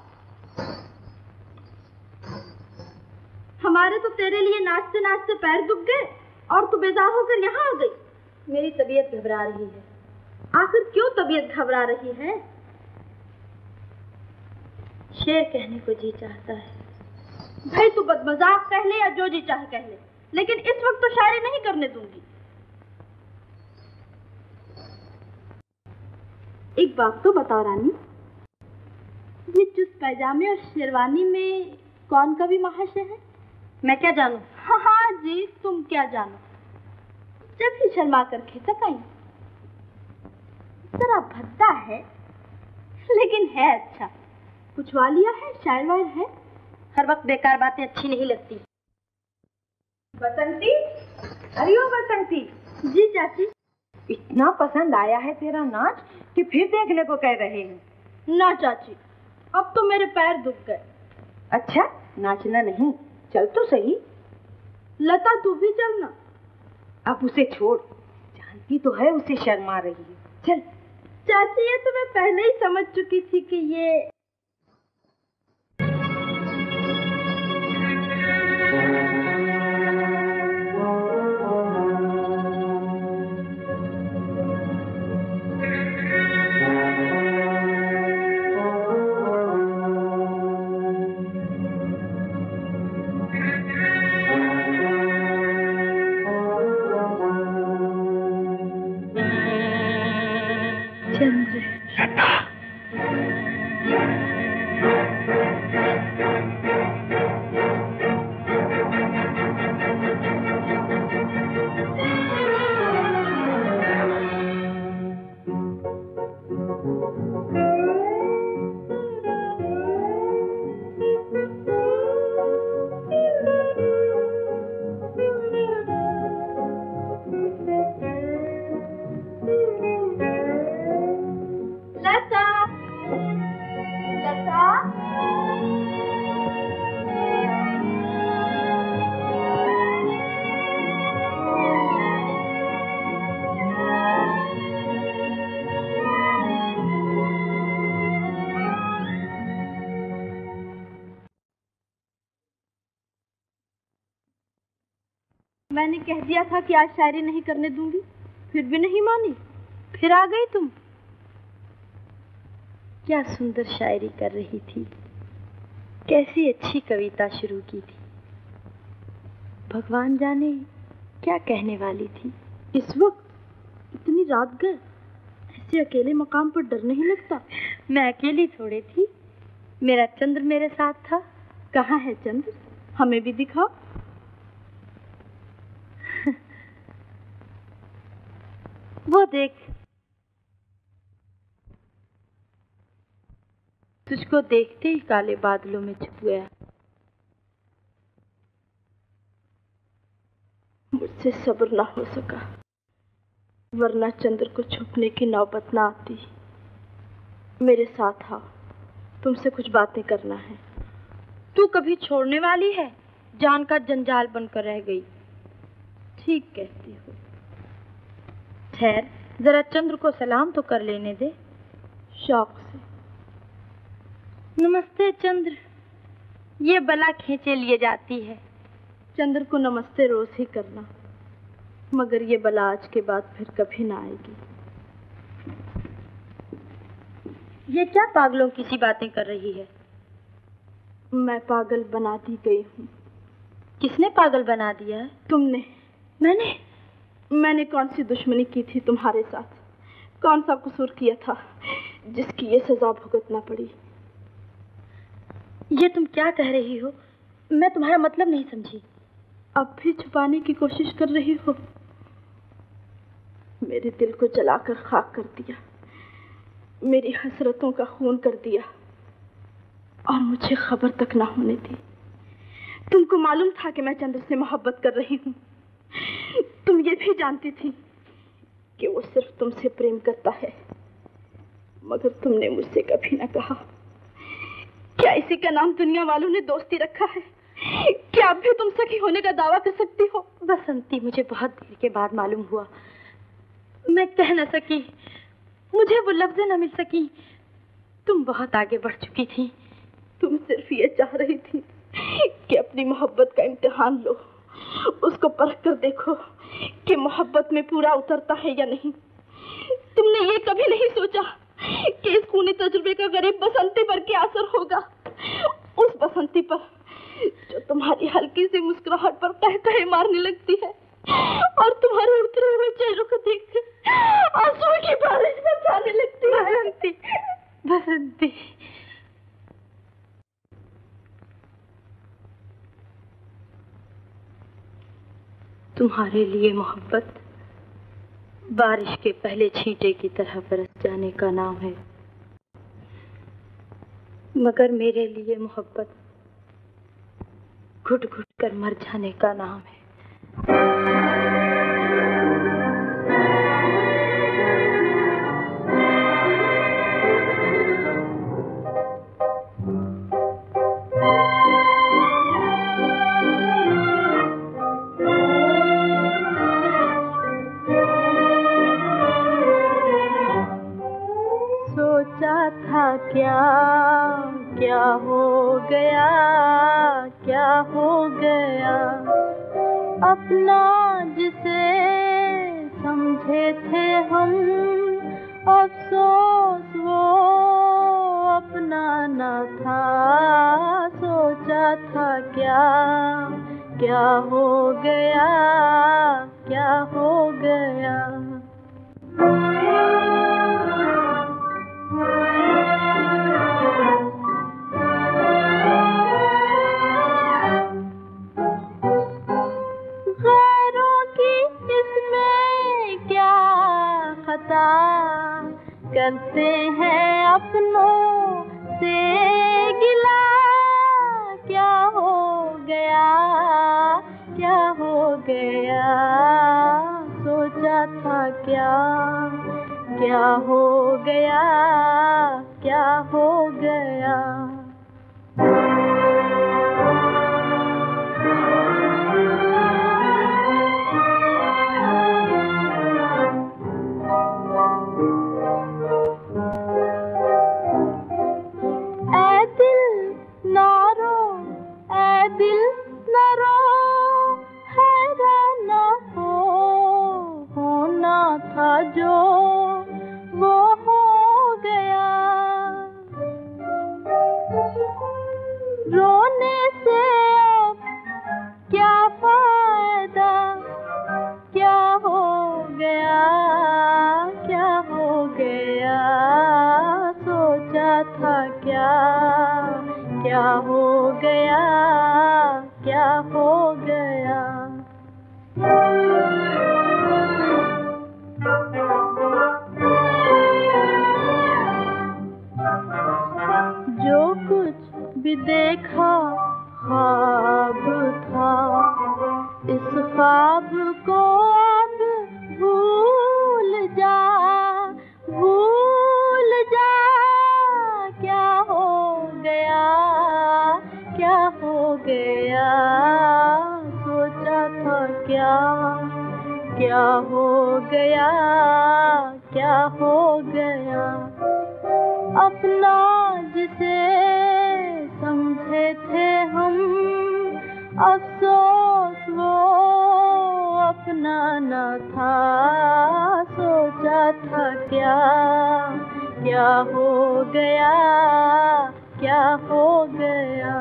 हमारे तो तेरे लिए नाचते नाचते पैर दुख गए और तू बेजार होकर यहाँ आ गई। मेरी तबीयत घबरा रही है। आखिर क्यों तबीयत घबरा रही है? शेर कहने को जी चाहता है। भाई तू बदमजाक कह ले या जो जी चाहे कह ले, लेकिन इस वक्त तो शायरी नहीं करने दूंगी। एक बात तो बताओ रानी, ये चुस्त पैजामे और शेरवानी में कौन का भी महाशय है? मैं क्या जानूं? हाँ हाँ जी, तुम क्या जानो? जब ही शर्मा कर खेतक आई। जरा भद्दा है लेकिन है अच्छा। पूछवा लिया है, शायर वायर है। हर वक्त बेकार बातें अच्छी नहीं लगती। बसंती, अरे ओ बसंती। जी चाची। इतना पसंद आया है तेरा नाच कि फिर देखने को कह रहे हैं। ना चाची, अब तो मेरे पैर दुख गए। अच्छा, नाचना नहीं, चल तो सही। लता तू भी चलना। अब उसे छोड़, जानती तो है उसे शर्मा रही है। चल चाची, ये तो मैं पहले ही समझ चुकी थी कि ये मैंने कह दिया था कि आज शायरी नहीं करने दूंगी, फिर भी नहीं मानी, फिर आ गई तुम। क्या सुंदर शायरी कर रही थी, कैसी अच्छी कविता शुरू की थी। भगवान जाने क्या कहने वाली थी। इस वक्त इतनी रात गए, ऐसे अकेले मकाम पर डर नहीं लगता? मैं अकेली थोड़ी थी, मेरा चंद्र मेरे साथ था। कहाँ है चंद्र? हमें भी दिखाओ। वो देख, तुझको देखते ही काले बादलों में छुप गया। मुझसे सब्र ना हो सका, वरना चंद्र को छुपने की नौबत ना आती। मेरे साथ आओ, तुमसे कुछ बातें करना है। तू कभी छोड़ने वाली है? जान का जंजाल बनकर रह गई। ठीक कहती हो। ठहर, जरा चंद्र को सलाम तो कर लेने दे। शौक से। नमस्ते चंद्र। ये बला खींचे लिए जाती है। चंद्र को नमस्ते रोज ही करना, मगर ये बला आज के बाद फिर कभी ना आएगी। ये क्या पागलों की सी बातें कर रही है? मैं पागल बना दी गई हूँ। किसने पागल बना दिया है? तुमने। मैंने? मैंने कौन सी दुश्मनी की थी तुम्हारे साथ? कौन सा कसूर किया था जिसकी ये सजा भुगतना पड़ी? ये तुम क्या कह रही हो? मैं तुम्हारा मतलब नहीं समझी। अब भी छुपाने की कोशिश कर रही हो? मेरे दिल को जलाकर खाक कर दिया, मेरी हसरतों का खून कर दिया, और मुझे खबर तक ना होने दी। तुमको मालूम था कि मैं चंद्र से मोहब्बत कर रही हूँ। तुम ये भी जानती थी कि वो सिर्फ तुमसे प्रेम करता है, मगर तुमने मुझसे कभी ना कहा। क्या इसी का नाम दुनिया वालों ने दोस्ती रखा है? क्या अब भी तुम सखी होने का दावा कर सकती हो? बसंती, मुझे बहुत देर के बाद मालूम हुआ। मैं कह न सकी, मुझे वो लफ्ज़ें न मिल सकी। तुम बहुत आगे बढ़ चुकी थी। तुम सिर्फ ये चाह रही थी कि अपनी मोहब्बत का इम्तिहान लो, उसको परख कर देखो कि मोहब्बत में पूरा उतरता है या नहीं। तुमने ये कभी नहीं सोचा कि इस खूनी तजुर्बे का गरीब बसंती पर क्या असर होगा। उस बसंती पर जो तुम्हारी हल्की सी मुस्कुराहट पर कह कहे मारने लगती है, और तुम्हारे उतरे हुए चेहरों को देखकर आंसुओं की बारिश बरसाने लगती है। बसंती, बसंती। तुम्हारे लिए मोहब्बत बारिश के पहले छींटे की तरह बरस जाने का नाम है, मगर मेरे लिए मोहब्बत घुट घुट कर मर जाने का नाम है। अपना जिसे समझे थे हम, अफसोस वो अपना न था। सोचा था क्या क्या हो गया, क्या हो गया। गैरों की इसमें क्या खता, करते हैं अपनों से गिला। क्या हो गया, क्या हो गया। सोचा था क्या क्या हो गया, क्या हो गया। ऐ दिल ना रो, ऐ दिल ना रो, हैरान ना हो, होना था जो वो हो गया। रोने से अब क्या फायदा, क्या हो गया, क्या हो गया। सोचा था क्या क्या हो गया, क्या हो गया। जो कुछ भी देखा ख्वाब था, इस ख्वाब को अब भूल जा, भूल जा। क्या हो गया, क्या हो गया। सोचा था क्या क्या हो गया, क्या हो गया। अपना जिसे समझे थे हम, अफसोस वो अपना न था। सोचा था क्या क्या हो गया, क्या हो गया।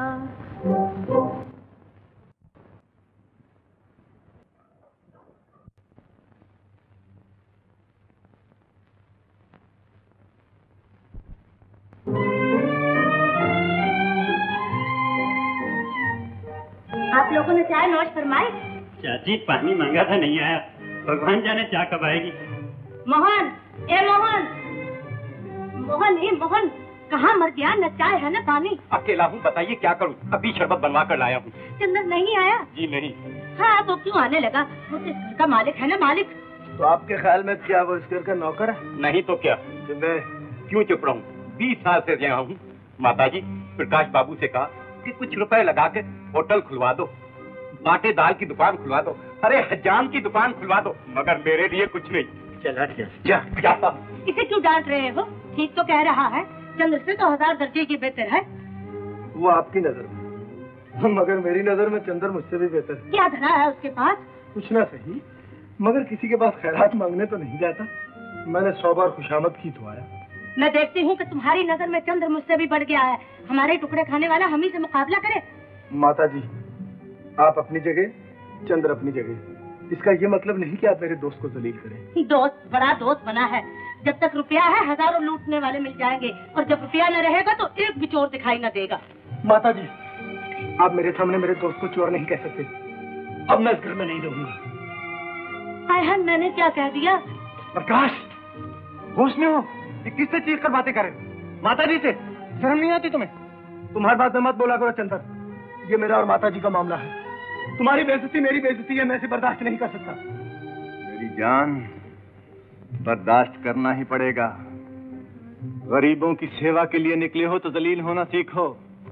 आप लोगों ने चाय नोश फरमाई? चाची पानी मांगा था, नहीं आया। भगवान जाने चाय कब आएगी। मोहन, ए मोहन, मोहन ए मोहन, कहाँ मर गया? न चाय है न पानी। अकेला हूँ, बताइए क्या करूँ। अभी शरबत बनवा कर लाया हूँ। चंदन नहीं आया? जी नहीं। हाँ तो क्यों आने लगा? वो तो इस घर का मालिक है ना, मालिक। तो आपके ख्याल में क्या वो इस घर का नौकर है? नहीं तो क्या। मैं क्यों चुप रहूँ? बीस साल से यहाँ हूँ। माताजी, प्रकाश बाबू से कहा कि कुछ रुपए लगा के होटल खुलवा दो, बाटे दाल की दुकान खुलवा दो, अरे हजाम की दुकान खुलवा दो, मगर मेरे लिए कुछ नहीं। चला क्या? जा, जाता। इसे क्यों डांट रहे हो? ठीक तो कह रहा है। चंद्र से तो हजार दर्जे की बेहतर है। वो आपकी नजर में, मगर मेरी नजर में चंद्र मुझसे भी बेहतर है। क्या धरा है उसके पास? कुछ ना सही, मगर किसी के पास खैरात मांगने तो नहीं जाता। मैंने सौ बार खुशामद की तो आया। मैं देखती हूँ कि तुम्हारी नजर में चंद्र मुझसे भी बढ़ गया है। हमारे टुकड़े खाने वाला हम ही से मुकाबला करे। माता जी, आप अपनी जगह, चंद्र अपनी जगह। इसका ये मतलब नहीं कि आप मेरे दोस्त को जलील करें। दोस्त बड़ा दोस्त बना है। जब तक रुपया है हजारों लूटने वाले मिल जाएंगे, और जब रुपया न रहेगा तो एक भी चोर दिखाई न देगा। माता जी, आप मेरे सामने मेरे दोस्त को चोर नहीं कह सकते। अब मैं इस घर में नहीं रहूंगा। हाय हाय, मैंने क्या कह दिया? प्रकाश, होश में हो? ये किससे चीख कर बातें करें? माता जी से शर्म नहीं आती तुम्हें? तुम्हारी बात में मत बोला करो चंदर। ये मेरा और माता जी का मामला है। तुम्हारी बेइज्जती मेरी बेइज्जती है, मैं इसे बर्दाश्त नहीं कर सकता। मेरी जान, बर्दाश्त करना ही पड़ेगा। गरीबों की सेवा के लिए निकले हो तो जलील होना सीखो।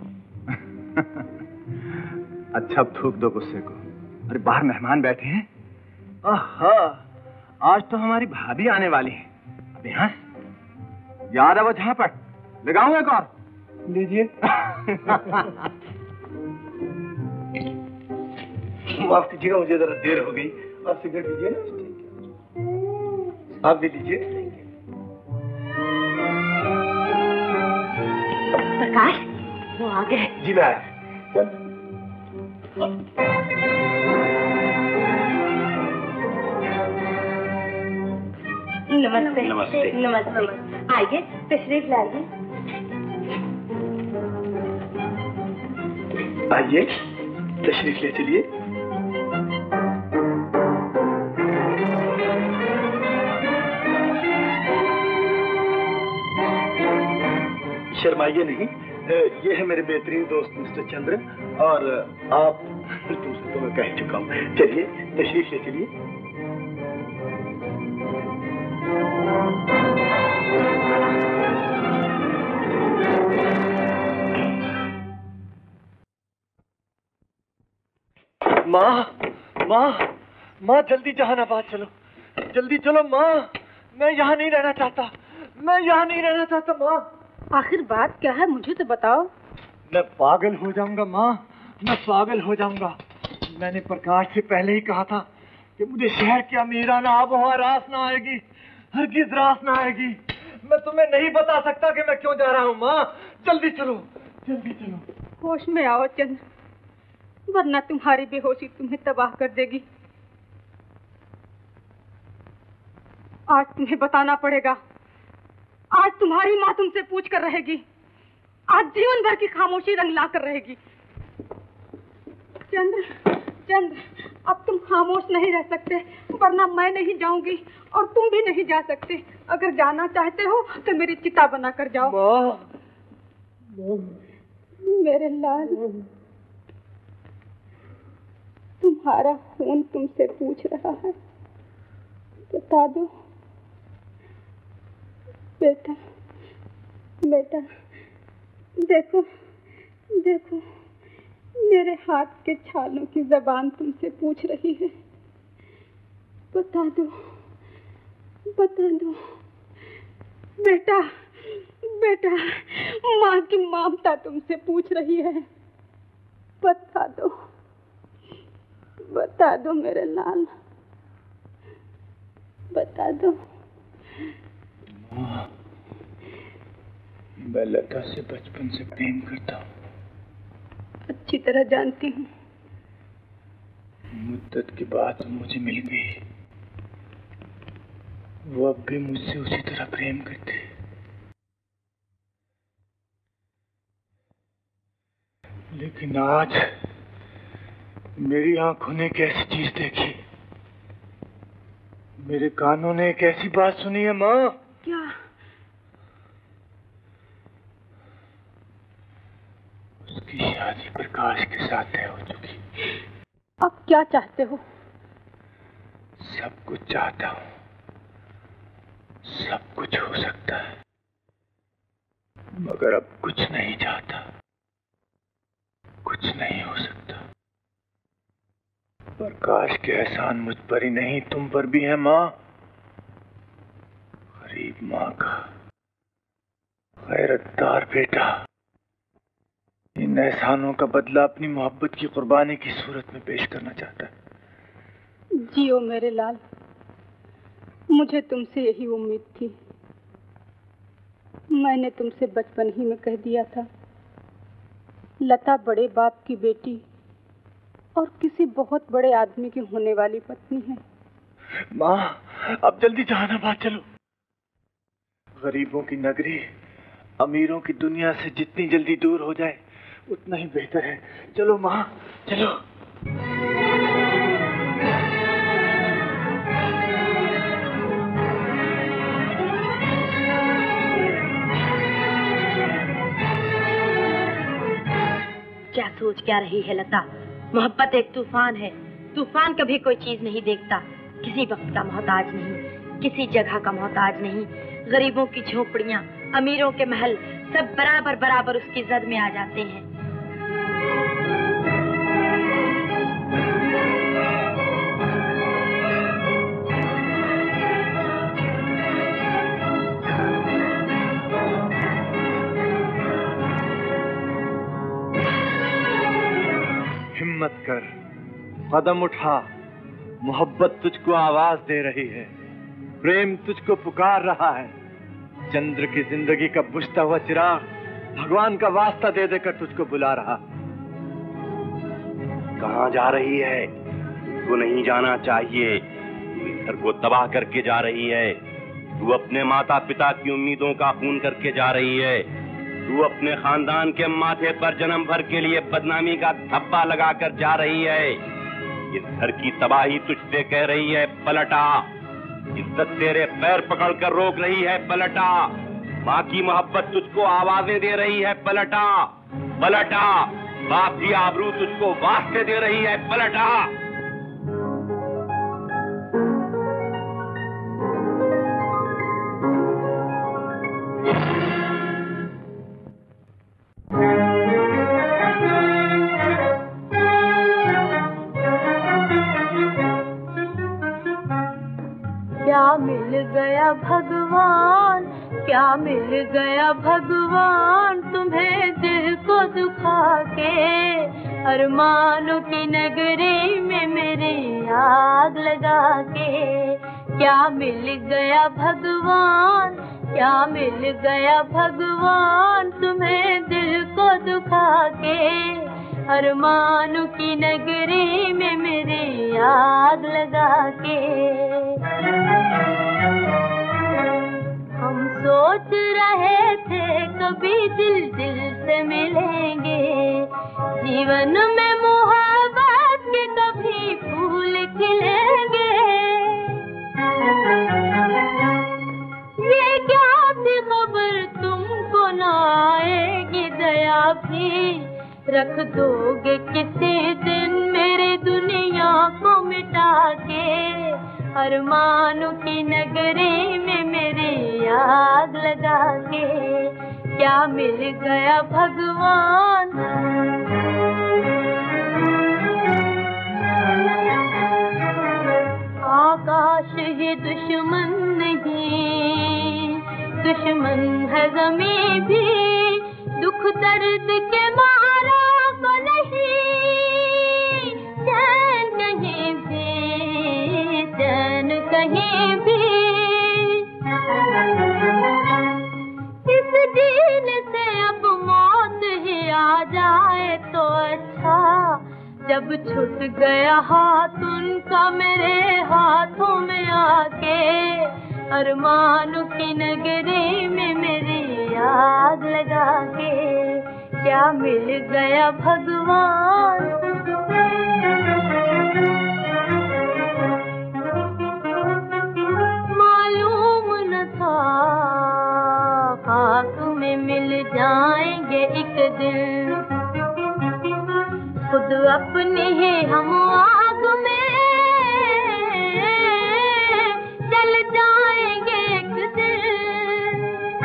अच्छा, अब थूक दो गुस्से को। अरे बाहर मेहमान बैठे हैं। आहा, आज तो हमारी भाभी आने वाली है। अब यहाँ याद है वो जहाँ पर लगाऊं एक और? लीजिए। माफ कीजिएगा, मुझे जरा देर हो गई। आप सिगरेट लीजिए ना। आप भी लीजिए। प्रकाश, वो आ गए। जी मैं आया। नमस्ते। नमस्ते। नमस्ते। आइए, तशरीफ लाइए। आइए, तशरीफ ले चलिए। शर्माइए नहीं, ये है मेरे बेहतरीन दोस्त मिस्टर चंद्र, और आप तुमसे तो मैं कह चुका हूँ। चलिए, तशरीफ ले चलिए। माँ, माँ, माँ जल्दी जहानाबाद चलो, जल्दी चलो माँ। मैं यहाँ नहीं रहना चाहता, मैं यहाँ नहीं रहना चाहता माँ। आखिर बात क्या है, मुझे तो बताओ। मैं पागल हो जाऊंगा माँ, मैं पागल हो जाऊंगा। मैंने प्रकाश से पहले ही कहा था कि मुझे शहर की अमीराना आबोहवा रास ना आएगी, हरगिज रास ना आएगी। मैं तुम्हें नहीं बता सकता कि मैं क्यों जा रहा हूँ माँ। जल्दी चलो, जल्दी चलो। होश में आओ चंद्र, वरना तुम्हारी बेहोशी तुम्हें तबाह कर देगी। आज तुम्हें बताना पड़ेगा। आज तुम्हारी माँ तुमसे पूछ कर रहेगी। आज जीवन भर की खामोशी रंग ला कर रहेगी। चंद्र, चंद्र, अब तुम खामोश नहीं रह सकते, वरना मैं नहीं जाऊंगी और तुम भी नहीं जा सकते। अगर जाना चाहते हो तो मेरी चिता बना कर जाओ। माँ, मेरे लाल, तुम्हारा खून तुमसे पूछ रहा है, बता दो। बेटा, बेटा, देखो, देखो, मेरे हाथ के छालों की जबान तुमसे पूछ रही है। बता दो, बता दो। बेटा, बेटा, माँ की ममता तुमसे पूछ रही है। बता दो, बता दो मेरे लाल, बता दो। माँ, मैं लता से बचपन से प्रेम करता हूँ। अच्छी तरह जानती हूँ। मुद्दत के बाद मुझे मिल गई। वो अब भी मुझसे उसी तरह प्रेम करते। लेकिन आज मेरी आंखों ने एक ऐसी चीज देखी, मेरे कानों ने एक ऐसी बात सुनी है माँ। क्या? उसकी शादी प्रकाश के साथ तय हो चुकी। अब क्या चाहते हो? सब कुछ चाहता हूँ, सब कुछ हो सकता है, मगर अब कुछ नहीं चाहता, कुछ नहीं हो सकता। प्रकाश के एहसान मुझ पर ही नहीं, तुम पर भी है माँ। गरीब माँ का गैरतदार बेटा इन एहसानों का बदला अपनी मोहब्बत की कुर्बानी की सूरत में पेश करना चाहता है। जियो मेरे लाल, मुझे तुमसे यही उम्मीद थी। मैंने तुमसे बचपन ही में कह दिया था, लता बड़े बाप की बेटी और किसी बहुत बड़े आदमी की होने वाली पत्नी है। माँ, अब जल्दी जहानाबाद चलो। गरीबों की नगरी अमीरों की दुनिया से जितनी जल्दी दूर हो जाए उतना ही बेहतर है। चलो माँ, चलो। क्या सोच क्या रही है लता? मोहब्बत एक तूफान है। तूफान कभी कोई चीज नहीं देखता, किसी वक्त का मोहताज नहीं, किसी जगह का मोहताज नहीं। गरीबों की झोपड़ियां, अमीरों के महल, सब बराबर बराबर उसकी जद में आ जाते हैं। हिम्मत कर, कदम उठा, मोहब्बत तुझको आवाज दे रही है, प्रेम तुझको पुकार रहा है। चंद्र की जिंदगी का बुझता हुआ चिराग भगवान का वास्ता दे देकर तुझको बुला रहा। कहाँ जा रही है? तू नहीं जाना चाहिए। तू इस घर को तबाह करके जा रही है। तू अपने माता पिता की उम्मीदों का खून करके जा रही है। तू अपने खानदान के माथे पर जन्म भर के लिए बदनामी का धब्बा लगाकर जा रही है। इस घर की तबाही तुझसे कह रही है, पलटा। इज्जत तेरे पैर पकड़कर रोक रही है, पलटा। माँ की मोहब्बत तुझको आवाजें दे रही है, पलटा पलटा। बाप की आबरू तुझको वास्ते दे रही है, पलटा। क्या मिल गया भगवान, क्या मिल गया भगवान तुम्हें दिल को दुखा के। अरमानों की नगरी में मेरी आग लगा के। क्या मिल गया भगवान, क्या मिल गया भगवान तुम्हें दिल को दुखा के। अरमानों की नगरी में मेरी आग लगा के। हम सोच रहे थे कभी दिल दिल से मिलेंगे, जीवन में मोहब्बत के कभी फूल खिलेंगे। ये क्या थी खबर तुमको ना आएगी दया भी, रख दोगे किसी दिन मेरी दुनिया को मिटा के। अरमानों की नगरी में मेरी आग लगा के। क्या मिल गया भगवान, आकाश ही दुश्मन नहीं, दुश्मन है ज़मीं भी। दुख दर्द के मारा को नहीं, चैन कहीं भी, चैन कहीं भी। इस दिन से अब मौत ही आ जाए तो अच्छा, जब छूट गया हाथ उनका मेरे हाथों में आके। अरमानों की नगरी में मेरी आग लगा के। क्या मिल गया भगवान, मालूम न था खाक में मिल जाएंगे एक दिन। खुद अपनी ही हम आग में जल जाएंगे एक दिन।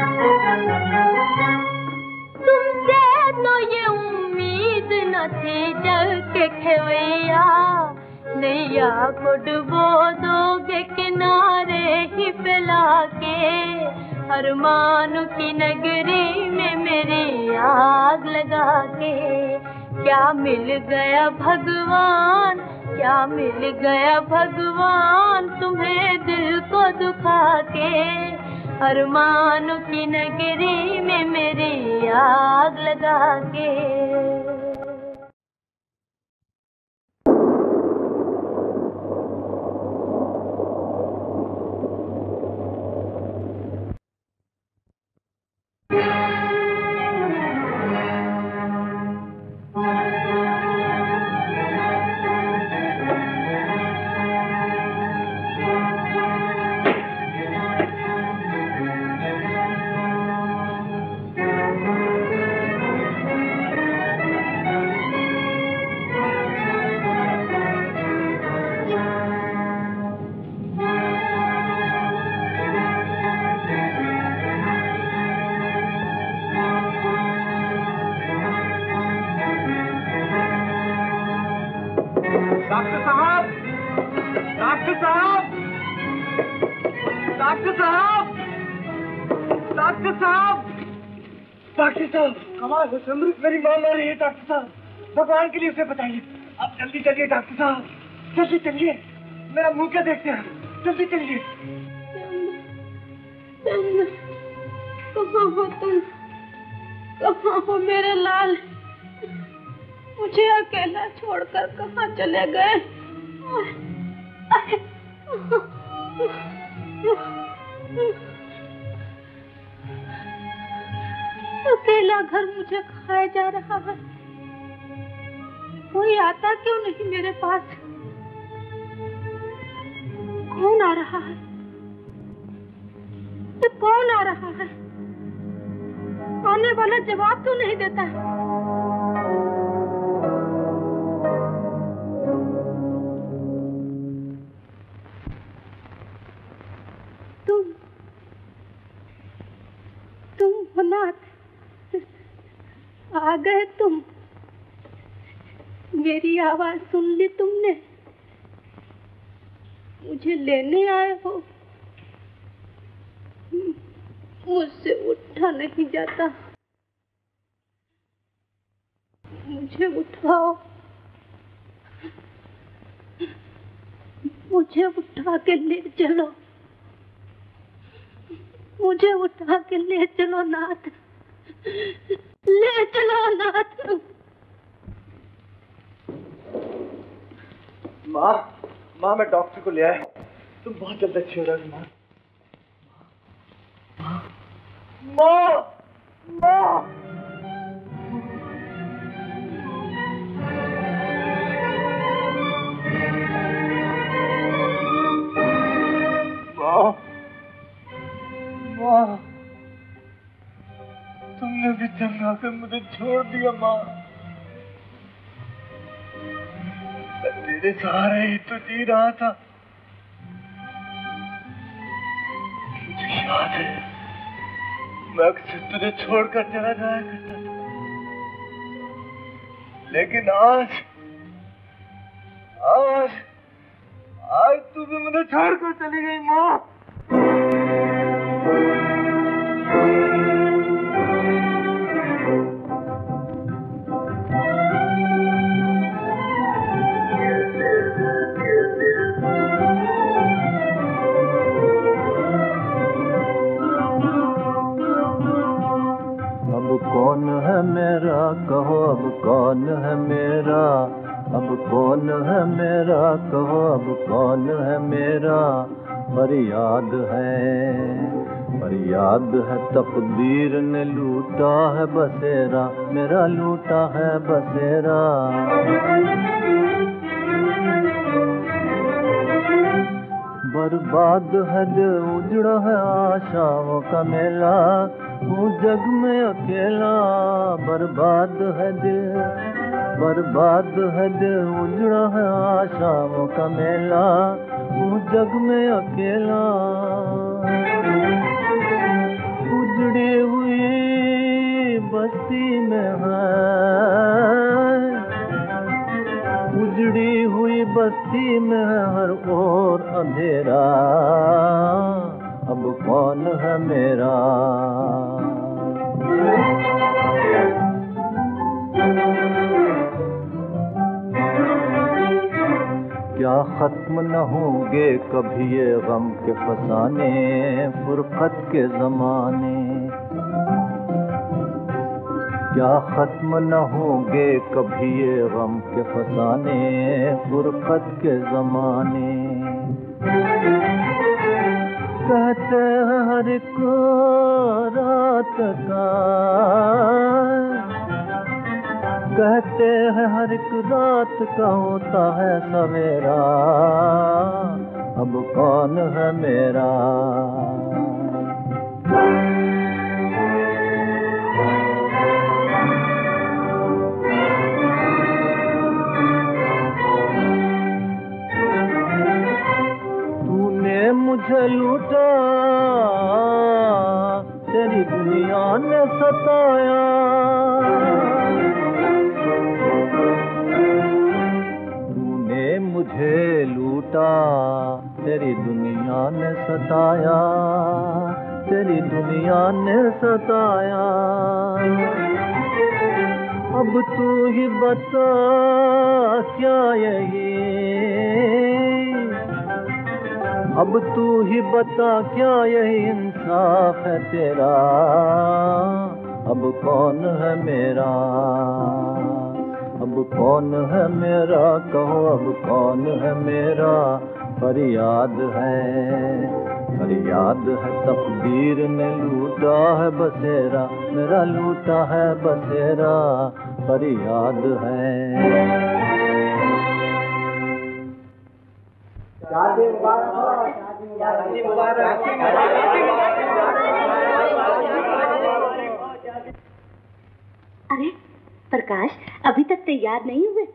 तुमसे तो ये उम्मीद न थी जल के खेवैया, नैया को डुबो दोगे किनारे ही फैला के। अरमानों की नगरी में मेरी आग लगा के। क्या मिल गया भगवान, क्या मिल गया भगवान तुम्हें दिल को दुखा के। अरमानों की नगरी में मेरी आग लगा के। डॉक्टर साहब, डॉक्टर साहब, डॉक्टर साहब, डॉक्टर साहब, डॉक्टर साहब, कमाल हो चंद्र, मेरी मां मर रही है डॉक्टर साहब, भगवान के लिए उसे बताइए। अब जल्दी चलिए डॉक्टर साहब, जल्दी चलिए, मेरा मुंह क्या देखते हैं, जल्दी चलिए। कहाँ हो तुम, कहाँ हो मेरे लाल, मुझे अकेला छोड़कर कहाँ चले गए। अकेला घर मुझे खाया जा रहा है, कोई आता क्यों नहीं मेरे पास। कौन आ रहा है, ये कौन आ रहा है, आने वाला जवाब तो नहीं देता है। तुम तुम हो नाथ, आ गए तुम, मेरी आवाज सुन ली तुमने, मुझे लेने आए हो। मुझसे उठा नहीं जाता, मुझे उठाओ, मुझे उठा के ले चलो, मुझे उठा के ले चलो नाथ, ले चलो नाथ। माँ, माँ मैं डॉक्टर को ले आया, तुम बहुत जल्द अच्छी हो जाओगी माँ। माँ, माँ, माँ, माँ, तुमने भी जंग आकर मुझे छोड़ दिया माँ। मैं तेरे सहारे ही तो जी रहा था। मुझे याद है, मैं अक्सर तुझे छोड़कर चला जाया करता था, लेकिन आज आज आज तू भी मुझे छोड़कर चली गई माँ। कौन है मेरा कहो, अब कौन है मेरा, अब कौन है मेरा कहो, अब कौन है मेरा। फरियाद है फरियाद है तकदीर ने लूटा है बसेरा, मेरा लूटा है बसेरा। बर्बाद है दिल, उजड़ा है आशाओं का मेला, हूँ जग में अकेला। बर्बाद है दिल, बर्बाद है दिल, उजड़ा है आशाओं का मेला, हूँ जग में अकेला। उजड़ी हुई बस्ती में है, उजड़ी हुई बस्ती में है हर ओर अंधेरा, अब कौन है मेरा। क्या खत्म न होंगे कभी ये गम के फसाने, फुरकत के जमाने। क्या खत्म न होंगे कभी ये गम के फसाने, फुरकत के जमाने। कहते हैं हर एक रात का, कहते हैं हर एक रात का होता है सवेरा, अब कौन है मेरा। तूने मुझे लूटा, तेरी दुनिया ने सताया। तूने मुझे लूटा, तेरी दुनिया ने सताया, तेरी दुनिया ने सताया। अब तू ही बता क्या यही, अब तू ही बता क्या यही इंसाफ है तेरा, अब कौन है मेरा, अब कौन है मेरा, कहो अब कौन है मेरा। फरियाद है, फरियाद है तकदीर ने लूटा है बसेरा, मेरा लूटा है बसेरा, फरियाद है। शादी मुबारक हो, शादी मुबारक, अरे प्रकाश, अभी तक तैयार नहीं हुए?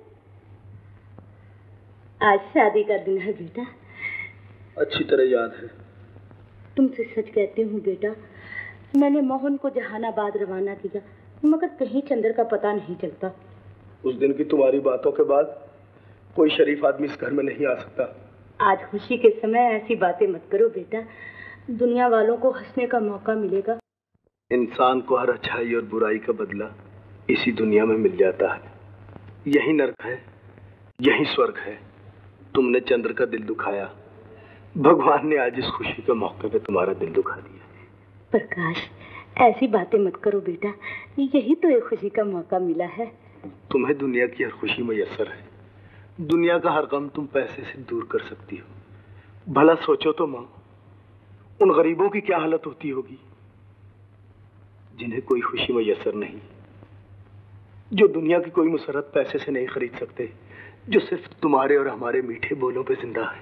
आज शादी का दिन है बेटा। अच्छी तरह याद है। तुमसे सच कहती हूँ बेटा, मैंने मोहन को जहानाबाद रवाना किया, मगर कहीं चंद्र का पता नहीं चलता। उस दिन की तुम्हारी बातों के बाद कोई शरीफ आदमी इस घर में नहीं आ सकता। आज खुशी के समय ऐसी बातें मत करो बेटा, दुनिया वालों को हंसने का मौका मिलेगा। इंसान को हर अच्छाई और बुराई का बदला इसी दुनिया में मिल जाता है। यही नर्क है, यही स्वर्ग है। तुमने चंद्र का दिल दुखाया, भगवान ने आज इस खुशी के मौके पे तुम्हारा दिल दुखा दिया। प्रकाश, ऐसी बातें मत करो बेटा, यही तो एक खुशी का मौका मिला है। तुम्हें दुनिया की हर खुशी मैसर है, दुनिया का हर गम तुम पैसे से दूर कर सकती हो। भला सोचो तो माँ, उन गरीबों की क्या हालत होती होगी जिन्हें कोई खुशी मैसर नहीं, जो दुनिया की कोई मुसरत पैसे से नहीं खरीद सकते, जो सिर्फ तुम्हारे और हमारे मीठे बोलों पे जिंदा है।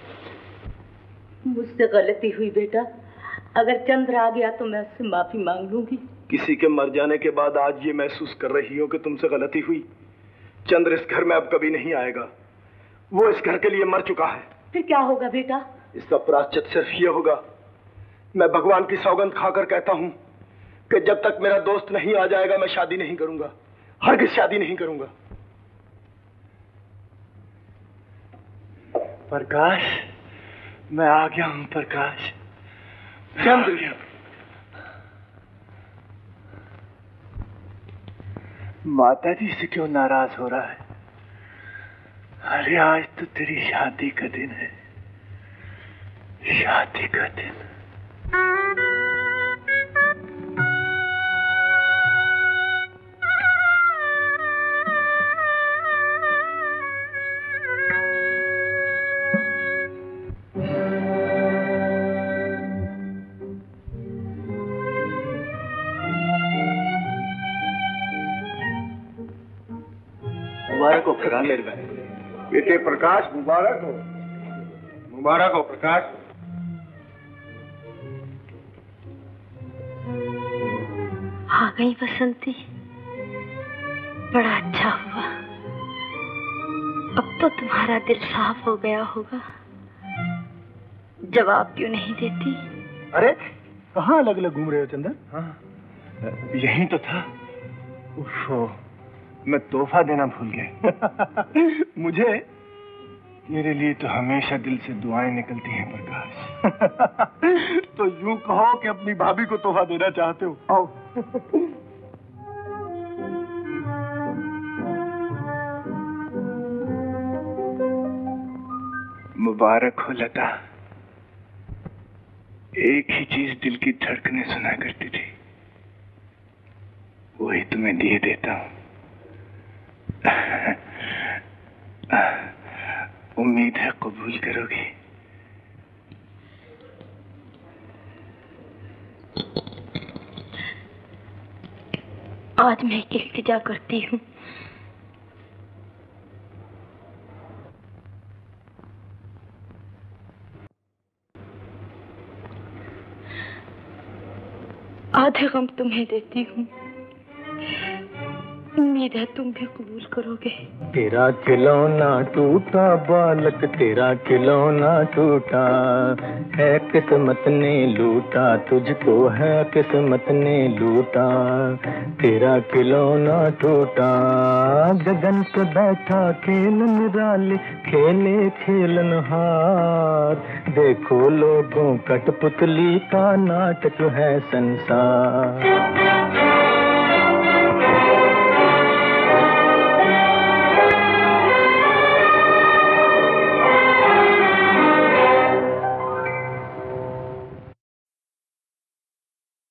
मुझसे गलती हुई बेटा, अगर चंद्र आ गया तो मैं उससे माफी मांग लूंगी। किसी के मर जाने के बाद आज ये महसूस कर रही हो कि तुमसे गलती हुई। चंद्र इस घर में अब कभी नहीं आएगा, वो इस घर के लिए मर चुका है। फिर क्या होगा बेटा? इसका प्रायश्चित सिर्फ ये होगा, मैं भगवान की सौगंध खाकर कहता हूँ कि जब तक मेरा दोस्त नहीं आ जाएगा मैं शादी नहीं करूंगा, हरगिज़ शादी नहीं करूंगा। प्रकाश, मैं आ गया हूं प्रकाश। चंद्र, माता जी से क्यों नाराज हो रहा है? अरे आज तो तेरी शादी का दिन है, शादी का दिन। मुबारक हो प्रकाश। बेटे प्रकाश, मुबारक हो, मुबारक हो प्रकाश। आ गई बसंती, बड़ा अच्छा हुआ। अब तो तुम्हारा दिल साफ हो गया होगा। जवाब क्यों नहीं देती? अरे कहाँ अलग अलग घूम रहे हो चंदन? हाँ, यही तो था। उफ़ो, मैं तोहफा देना भूल गया। मुझे? तेरे लिए तो हमेशा दिल से दुआएं निकलती हैं प्रकाश। तो यूं कहो कि अपनी भाभी को तोहफा देना चाहते हो। आओ। मुबारक हो लता, एक ही चीज दिल की धड़कने सुना करती थी, वही तुम्हें दिए देता हूँ। उम्मीद है कबूल करोगे। आज मैं एक इल्तिजा करती हूँ, आधे गम तुम्हें देती हूँ, उम्मीद है तुम भी कबूल करोगे। तेरा खिलौना टूटा बालक, तेरा खिलौना टूटा है, किस्मत ने लूटा तुझको, है किस्मत ने लूटा। तेरा खिलौना टूटा, गगन पे बैठा खेल निराले, खेले खेलनहार। देखो लोगों, कठपुतली का नाटक है संसार।